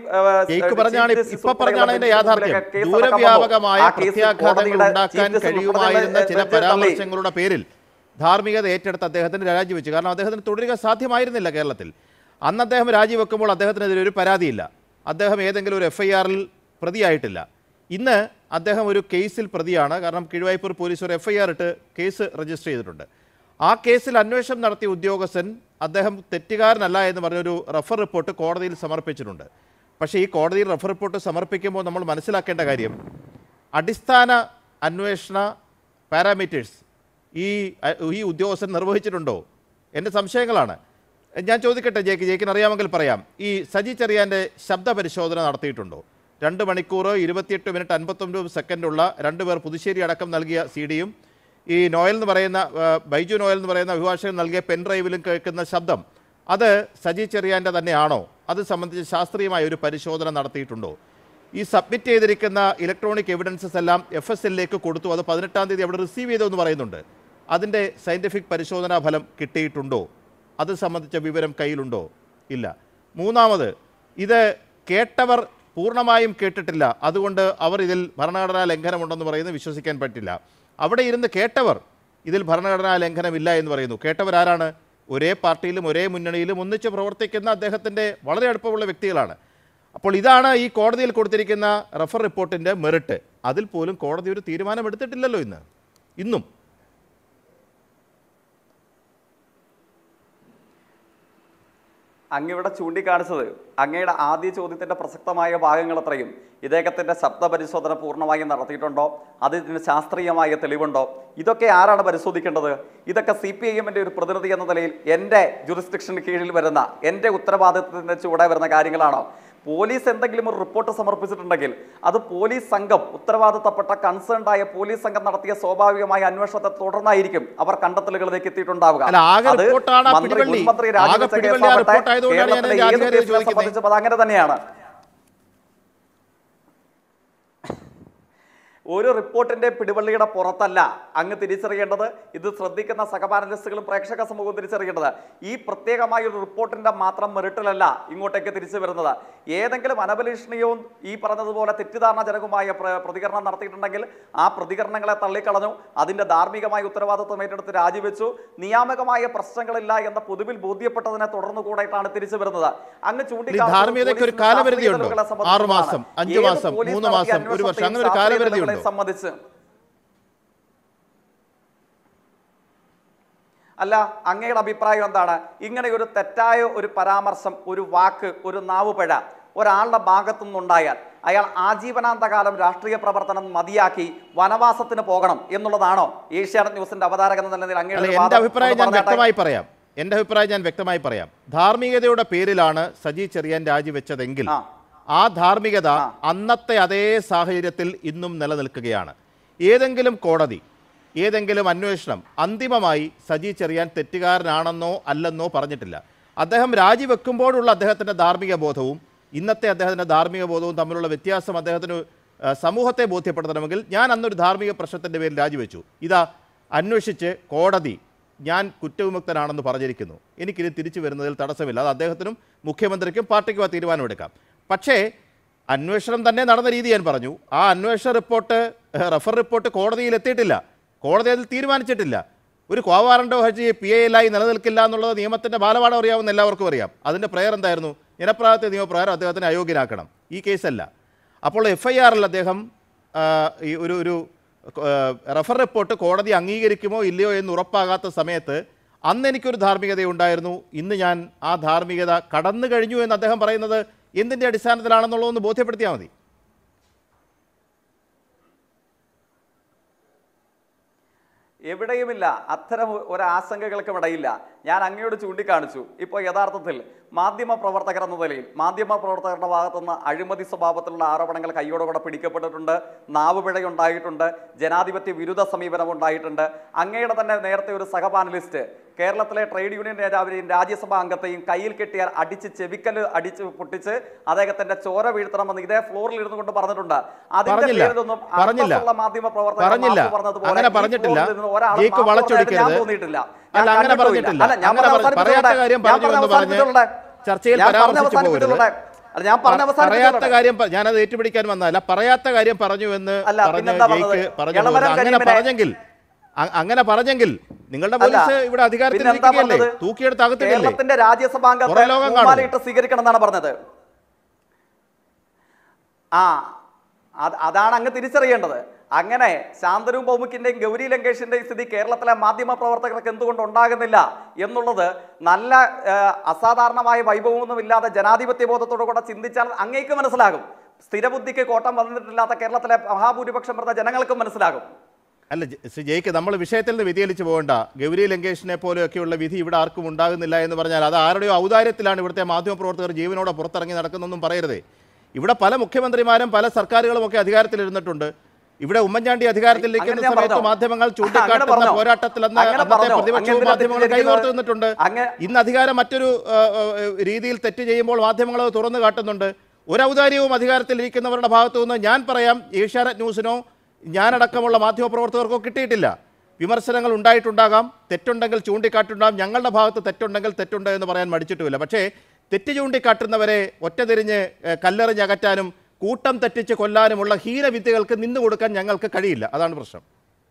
ചില പരാമർശങ്ങളുടെ പേരിൽ ധാർമ്മികത ഏറ്റെടുത്ത് അദ്ദേഹത്തിന് രാജിവെച്ചു. കാരണം അദ്ദേഹത്തിന് തുടരുക സാധ്യമായിരുന്നില്ല കേരളത്തിൽ. അന്ന് അദ്ദേഹം രാജിവെക്കുമ്പോൾ അദ്ദേഹത്തിനെതിരെ ഒരു പരാതിയില്ല, അദ്ദേഹം ഏതെങ്കിലും ഒരു എഫ് ഐ ആറിൽ പ്രതിയായിട്ടില്ല. ഇന്ന് അദ്ദേഹം ഒരു കേസിൽ പ്രതിയാണ്. കാരണം കീഴ്വായ്പൂർ പോലീസ് ഒരു എഫ് ഐ ആർ ഇട്ട് കേസ് രജിസ്റ്റർ ചെയ്തിട്ടുണ്ട്. ആ കേസിൽ അന്വേഷണം നടത്തിയ ഉദ്യോഗസ്ഥൻ അദ്ദേഹം തെറ്റുകാരനല്ല എന്ന് പറഞ്ഞൊരു റഫർ റിപ്പോർട്ട് കോടതിയിൽ സമർപ്പിച്ചിട്ടുണ്ട്. പക്ഷേ ഈ കോടതിയിൽ റഫർ റിപ്പോർട്ട് സമർപ്പിക്കുമ്പോൾ നമ്മൾ മനസ്സിലാക്കേണ്ട കാര്യം അടിസ്ഥാന അന്വേഷണ പാരാമീറ്റേഴ്സ് ഈ ഈ ഉദ്യോഗസ്ഥൻ നിർവഹിച്ചിട്ടുണ്ടോ? എൻ്റെ സംശയങ്ങളാണ്. ഞാൻ ചോദിക്കട്ടെ ജേക്ക്, ജേക്കിന് അറിയാമെങ്കിൽ പറയാം. ഈ സജി ചെറിയാൻ്റെ ശബ്ദ പരിശോധന നടത്തിയിട്ടുണ്ടോ? രണ്ട് മണിക്കൂർ ഇരുപത്തിയെട്ട് മിനിറ്റ് അൻപത്തൊമ്പത് സെക്കൻഡുള്ള രണ്ടുപേർ പുതുശ്ശേരി അടക്കം നൽകിയ സി ഡിയും ഈ നോയൽ എന്ന് പറയുന്ന ബൈജു നോയൽ എന്ന് പറയുന്ന അഭിഭാഷകൻ നൽകിയ പെൻ ഡ്രൈവിലും കേൾക്കുന്ന ശബ്ദം അത് സജി ചെറിയാൻ്റെ തന്നെയാണോ? അത് സംബന്ധിച്ച് ശാസ്ത്രീയമായ ഒരു പരിശോധന നടത്തിയിട്ടുണ്ടോ? ഈ സബ്മിറ്റ് ചെയ്തിരിക്കുന്ന ഇലക്ട്രോണിക് എവിഡൻസസ് എല്ലാം എഫ് എസ് എല്ലിലേക്ക് കൊടുത്തു. അത് പതിനെട്ടാം തീയതി അവിടെ റിസീവ് ചെയ്തതെന്ന് പറയുന്നുണ്ട്. അതിൻ്റെ സയൻറ്റിഫിക് പരിശോധനാ ഫലം കിട്ടിയിട്ടുണ്ടോ? അത് സംബന്ധിച്ച വിവരം കയ്യിലുണ്ടോ? ഇല്ല. മൂന്നാമത്, ഇത് കേട്ടവർ പൂർണ്ണമായും കേട്ടിട്ടില്ല, അതുകൊണ്ട് അവർ ഇതിൽ ഭരണഘടനാ ലംഘനമുണ്ടെന്ന് പറയുന്നത് വിശ്വസിക്കാൻ പറ്റില്ല. അവിടെ ഇരുന്ന് കേട്ടവർ ഇതിൽ ഭരണഘടനാ ലംഘനമില്ല എന്ന് പറയുന്നു. കേട്ടവരാരാണ്? ഒരേ പാർട്ടിയിലും ഒരേ മുന്നണിയിലും ഒന്നിച്ച് പ്രവർത്തിക്കുന്ന അദ്ദേഹത്തിൻ്റെ വളരെ അടുപ്പമുള്ള വ്യക്തികളാണ്. അപ്പോൾ ഇതാണ് ഈ കോടതിയിൽ കൊടുത്തിരിക്കുന്ന റഫർ റിപ്പോർട്ടിൻ്റെ മെറിറ്റ്. അതിൽ പോലും കോടതി ഒരു തീരുമാനമെടുത്തിട്ടില്ലല്ലോ ഇന്ന് ഇന്നും. അങ്ങിവിടെ ചൂണ്ടിക്കാണിച്ചത് അങ്ങയുടെ ആദ്യ ചോദ്യത്തിൻ്റെ പ്രസക്തമായ ഭാഗങ്ങൾ അത്രയും ഇദ്ദേഹത്തിൻ്റെ ശബ്ദ പരിശോധന പൂർണ്ണമായും നടത്തിയിട്ടുണ്ടോ, അതിന് ശാസ്ത്രീയമായ തെളിവുണ്ടോ, ഇതൊക്കെ ആരാണ് പരിശോധിക്കേണ്ടത്? ഇതൊക്കെ സി പി ഐ എമ്മിൻ്റെ ഒരു പ്രതിനിധി എന്ന നിലയിൽ എൻ്റെ ജുറിസ്ഡിക്ഷന് കീഴിൽ വരുന്ന എൻ്റെ ഉത്തരവാദിത്തത്തിൻ്റെ ചൂടെ വരുന്ന കാര്യങ്ങളാണോ? പോലീസ് എന്തെങ്കിലും ഒരു റിപ്പോർട്ട് സമർപ്പിച്ചിട്ടുണ്ടെങ്കിൽ അത് പോലീസ് സംഘം, ഉത്തരവാദിത്തപ്പെട്ട കൺസേൺഡ് ആയ പോലീസ് സംഘം നടത്തിയ സ്വാഭാവികമായ അന്വേഷണത്തെ തുടർന്നായിരിക്കും അവർ കണ്ടെത്തലുകളിലേക്ക് എത്തിയിട്ടുണ്ടാവുക. അത് മന്ത്രി മുൻമന്ത്രി രാജിവെച്ച കേസാവട്ടെ, കേരളത്തിലെ ഏത് കേസിനെ സംബന്ധിച്ചും അത് അങ്ങനെ തന്നെയാണ്. ഒരു റിപ്പോർട്ടിന്റെ പിടിവള്ളിയുടെ പുറത്തല്ല അങ്ങ് തിരിച്ചറിയേണ്ടത്. ഇത് ശ്രദ്ധിക്കുന്ന സഹപാനലിസ്റ്റുകളും പ്രേക്ഷക സമൂഹവും തിരിച്ചറിയേണ്ടത് ഈ പ്രത്യേകമായ ഒരു റിപ്പോർട്ടിന്റെ മാത്രം മെറിറ്റിലല്ല ഇങ്ങോട്ടേക്ക് തിരിച്ചു വരുന്നത്. ഏതെങ്കിലും അനഭിലഷണീയവും ഈ പറഞ്ഞതുപോലെ തെറ്റിദ്ധാരണജനകമായ പ്രതികരണം നടത്തിയിട്ടുണ്ടെങ്കിൽ ആ പ്രതികരണങ്ങളെ തള്ളിക്കളഞ്ഞു, അതിന്റെ ധാർമ്മികമായ ഉത്തരവാദിത്വം ഏറ്റെടുത്ത് രാജിവെച്ചു, നിയാമകമായ പ്രശ്നങ്ങളില്ല എന്ന പൊതുവിൽ ബോധ്യപ്പെട്ടതിനെ തുടർന്നു കൂടെയിട്ടാണ് തിരിച്ചു വരുന്നത്. അങ്ങ് ചൂണ്ടിക്കാണിച്ചു സംബന്ധിച്ച് അല്ല, അങ്ങയുടെ അഭിപ്രായം എന്താണ്? ഇങ്ങനെ ഒരു തെറ്റായ ഒരു പരാമർശം, ഒരു വാക്ക്, ഒരു നാവുപിഴ ഒരാളുടെ ഭാഗത്തു നിന്നുണ്ടായാൽ അയാൾ ആജീവനാന്തകാലം രാഷ്ട്രീയ പ്രവർത്തനം മതിയാക്കി വനവാസത്തിന് പോകണം എന്നുള്ളതാണോ ഏഷ്യാനെറ്റ് ന്യൂസിന്റെ അവതാരകൻ എന്ന നിലയിൽ അങ്ങയുടെ അഭിപ്രായം? ഞാൻ വ്യക്തമായി പറയാം എൻ്റെ അഭിപ്രായം ഞാൻ വ്യക്തമായി പറയാം. ധാർമ്മികതയുടെ പേരിലാണ് സജി ചെറിയാൻ രാജിവെച്ചതെങ്കിൽ ആ ധാർമ്മികത അന്നത്തെ അതേ സാഹചര്യത്തിൽ ഇന്നും നിലനിൽക്കുകയാണ്. ഏതെങ്കിലും കോടതി, ഏതെങ്കിലും അന്വേഷണം അന്തിമമായി സജി ചെറിയാൻ തെറ്റുകാരനാണെന്നോ അല്ലെന്നോ പറഞ്ഞിട്ടില്ല. അദ്ദേഹം രാജിവെക്കുമ്പോഴുള്ള അദ്ദേഹത്തിൻ്റെ ധാർമ്മിക ബോധവും ഇന്നത്തെ അദ്ദേഹത്തിൻ്റെ ധാർമ്മിക ബോധവും തമ്മിലുള്ള വ്യത്യാസം അദ്ദേഹത്തിന് സമൂഹത്തെ ബോധ്യപ്പെടുത്തണമെങ്കിൽ ഞാൻ അന്നൊരു ധാർമ്മിക പ്രശ്നത്തിൻ്റെ പേരിൽ രാജിവെച്ചു. ഇതാ അന്വേഷിച്ച് കോടതി ഞാൻ കുറ്റവിമുക്തനാണെന്ന് പറഞ്ഞിരിക്കുന്നു. എനിക്കിത് തിരിച്ചു വരുന്നതിൽ തടസ്സമില്ല. അത് അദ്ദേഹത്തിനും മുഖ്യമന്ത്രിക്കും പാർട്ടിക്കും ആ തീരുമാനമെടുക്കാം. പക്ഷേ അന്വേഷണം തന്നെ നടന്ന രീതി ഞാൻ പറഞ്ഞു. ആ അന്വേഷണ റിപ്പോർട്ട്, റഫർ റിപ്പോർട്ട് കോടതിയിൽ എത്തിയിട്ടില്ല, കോടതി അതിൽ തീരുമാനിച്ചിട്ടില്ല. ഒരു ക്വാവാറണ്ടോ ഹർജി പി എ എൽ ആയി നിലനിൽക്കില്ല എന്നുള്ളത് നിയമത്തിൻ്റെ ബാലപാഠം അറിയാവുന്ന എല്ലാവർക്കും അറിയാം. അതിൻ്റെ പ്രയർ എന്തായിരുന്നു? ജനപ്രാതിനിധ്യ നിയമപ്രകാരം അദ്ദേഹത്തിനെ അയോഗ്യനാക്കണം. ഈ കേസല്ല. അപ്പോൾ എഫ് ഐ ആറിൽ അദ്ദേഹം ഈ ഒരു ഒരു റഫർ റിപ്പോർട്ട് കോടതി അംഗീകരിക്കുമോ ഇല്ലയോ എന്ന് ഉറപ്പാകാത്ത സമയത്ത് അന്ന് എനിക്കൊരു ധാർമ്മികതയുണ്ടായിരുന്നു, ഇന്ന് ഞാൻ ആ ധാർമ്മികത കടന്നു കഴിഞ്ഞു എന്ന് അദ്ദേഹം പറയുന്നത് എന്തിൻ്റെ അടിസ്ഥാനത്തിലാണെന്നുള്ളതൊന്ന് ബോധ്യപ്പെടുത്തിയാൽ മതി. എവിടെയുമില്ല, അത്തരം ഒരാശങ്കകൾക്കും ഇടയില്ല. ഞാൻ അങ്ങയോട് ചൂണ്ടിക്കാണിച്ചു, ഇപ്പോൾ യഥാർത്ഥത്തിൽ മാധ്യമ പ്രവർത്തകർ എന്ന നിലയിൽ മാധ്യമ പ്രവർത്തകരുടെ ഭാഗത്തുനിന്ന് അഴിമതി സ്വഭാവത്തിലുള്ള ആരോപണങ്ങൾ കയ്യോടുകൂടെ പിടിക്കപ്പെട്ടിട്ടുണ്ട്, നാവുപിഴയുണ്ടായിട്ടുണ്ട്, ജനാധിപത്യ വിരുദ്ധ സമീപനം ഉണ്ടായിട്ടുണ്ട്. അങ്ങയുടെ തന്നെ നേരത്തെ ഒരു സഹപാനലിസ്റ്റ് കേരളത്തിലെ ട്രേഡ് യൂണിയൻ നേതാവിനെയും രാജ്യസഭാ അംഗത്തെയും കയ്യിൽ കെട്ടിയാൽ അടിച്ച് ചെവിക്കല് അടിച്ച് പൊട്ടിച്ച് അദ്ദേഹത്തിന്റെ ചോര വീഴ്ത്തണമെന്ന് ഇതേ ഫ്ലോറിൽ ഇരുന്നു കൊണ്ട് പറഞ്ഞിട്ടുണ്ട്. അതിന്റെ പേരിലൊന്നും മാധ്യമ പ്രവർത്തകർ പറഞ്ഞതുപോലെ ഞാൻ തോന്നിയിട്ടില്ല. ചർച്ചയിൽ പറയാത്ത കാര്യം ഞാനത് ഏറ്റുപിടിക്കാൻ വന്നതല്ല, പറയാത്ത കാര്യം പറഞ്ഞു എന്ന് അങ്ങനെ പറഞ്ഞെങ്കിൽ അങ്ങനെ പറഞ്ഞെങ്കിൽ നിങ്ങളുടെ പോലീസ് ഇവിടെ അധികാരത്തിൽ തൂക്കിയെടുത്ത് അകത്തില്ലേ? കേരളത്തിന്റെ രാജ്യസഭാംഗത്തെ സ്വീകരിക്കണം എന്നാണ് പറഞ്ഞത്. ആ അത് അതാണ് അങ്ങ് തിരിച്ചറിയേണ്ടത്. അങ്ങനെ ശാന്തനു ഭൗമിക്കിന്റെയും ഗൗരി ലങ്കേഷിന്റെയും സ്ഥിതി കേരളത്തിലെ മാധ്യമ പ്രവർത്തകർക്ക് എന്തുകൊണ്ട് ഉണ്ടാകുന്നില്ല എന്നുള്ളത് നല്ല അസാധാരണമായ വൈഭവമൊന്നുമില്ലാതെ ജനാധിപത്യ ബോധത്തോടു കൂടെ ചിന്തിച്ചാൽ അങ്ങേക്ക് മനസ്സിലാകും. സ്ഥിരബുദ്ധിക്ക് കോട്ടം വന്നിട്ടില്ലാത്ത കേരളത്തിലെ മഹാഭൂരിപക്ഷം വരുന്ന ജനങ്ങൾക്കും മനസ്സിലാകും. അല്ല ശ്രീ ജയ്ക്ക്, നമ്മൾ വിഷയത്തിൽ നിന്ന് വ്യതിചലിച്ച് പോകേണ്ട. ഗൗരി ലങ്കേഷിനെ പോലെയൊക്കെയുള്ള വിധി ഇവിടെ ആർക്കും ഉണ്ടാകുന്നില്ല എന്ന് പറഞ്ഞാൽ അത് ആരുടെയോ ഔദാര്യത്തിലാണ് ഇവിടുത്തെ മാധ്യമപ്രവർത്തകർ ജീവനോടെ പുറത്തിറങ്ങി നടക്കുന്നൊന്നും പറയരുതേ. ഇവിടെ പല മുഖ്യമന്ത്രിമാരും പല സർക്കാരുകളും ഒക്കെ അധികാരത്തിലിരുന്നിട്ടുണ്ട്. ഇവിടെ ഉമ്മൻചാണ്ടി അധികാരത്തിലിരിക്കുന്ന സമയത്ത് മാധ്യമങ്ങൾ ചൂണ്ടിക്കാട്ടുന്ന പോരാട്ടത്തിൽ അന്നത്തെ പ്രതിപക്ഷവും മാധ്യമങ്ങൾ കൈകോർത്ത് നിന്നിട്ടുണ്ട്. ഇന്ന് അധികാരം മറ്റൊരു രീതിയിൽ തെറ്റ് ചെയ്യുമ്പോൾ മാധ്യമങ്ങൾ അത് തുറന്നു കാട്ടുന്നുണ്ട്. ഒരു ഔദാര്യവും അധികാരത്തിലിരിക്കുന്നവരുടെ ഭാഗത്തു നിന്ന് ഞാൻ പറയാം ഏഷ്യാനെറ്റ് ന്യൂസിനോ ഞാനടക്കമുള്ള മാധ്യമപ്രവർത്തകർക്കോ കിട്ടിയിട്ടില്ല. വിമർശനങ്ങൾ ഉണ്ടായിട്ടുണ്ടാകാം, തെറ്റുണ്ടെങ്കിൽ ചൂണ്ടിക്കാട്ടുണ്ടാകാം. ഞങ്ങളുടെ ഭാഗത്ത് തെറ്റുണ്ടെങ്കിൽ തെറ്റുണ്ട് എന്ന് പറയാൻ മടിച്ചിട്ടുമില്ല. പക്ഷേ തെറ്റ് ചൂണ്ടിക്കാട്ടുന്നവരെ ഒറ്റതിരിഞ്ഞ് കല്ലെറിഞ്ഞകറ്റാനും കൂട്ടം തെറ്റിച്ച് കൊല്ലാനുമുള്ള ഹീനവിദ്യകൾക്ക് നിന്നു കൊടുക്കാൻ ഞങ്ങൾക്ക് കഴിയില്ല. അതാണ് പ്രശ്നം.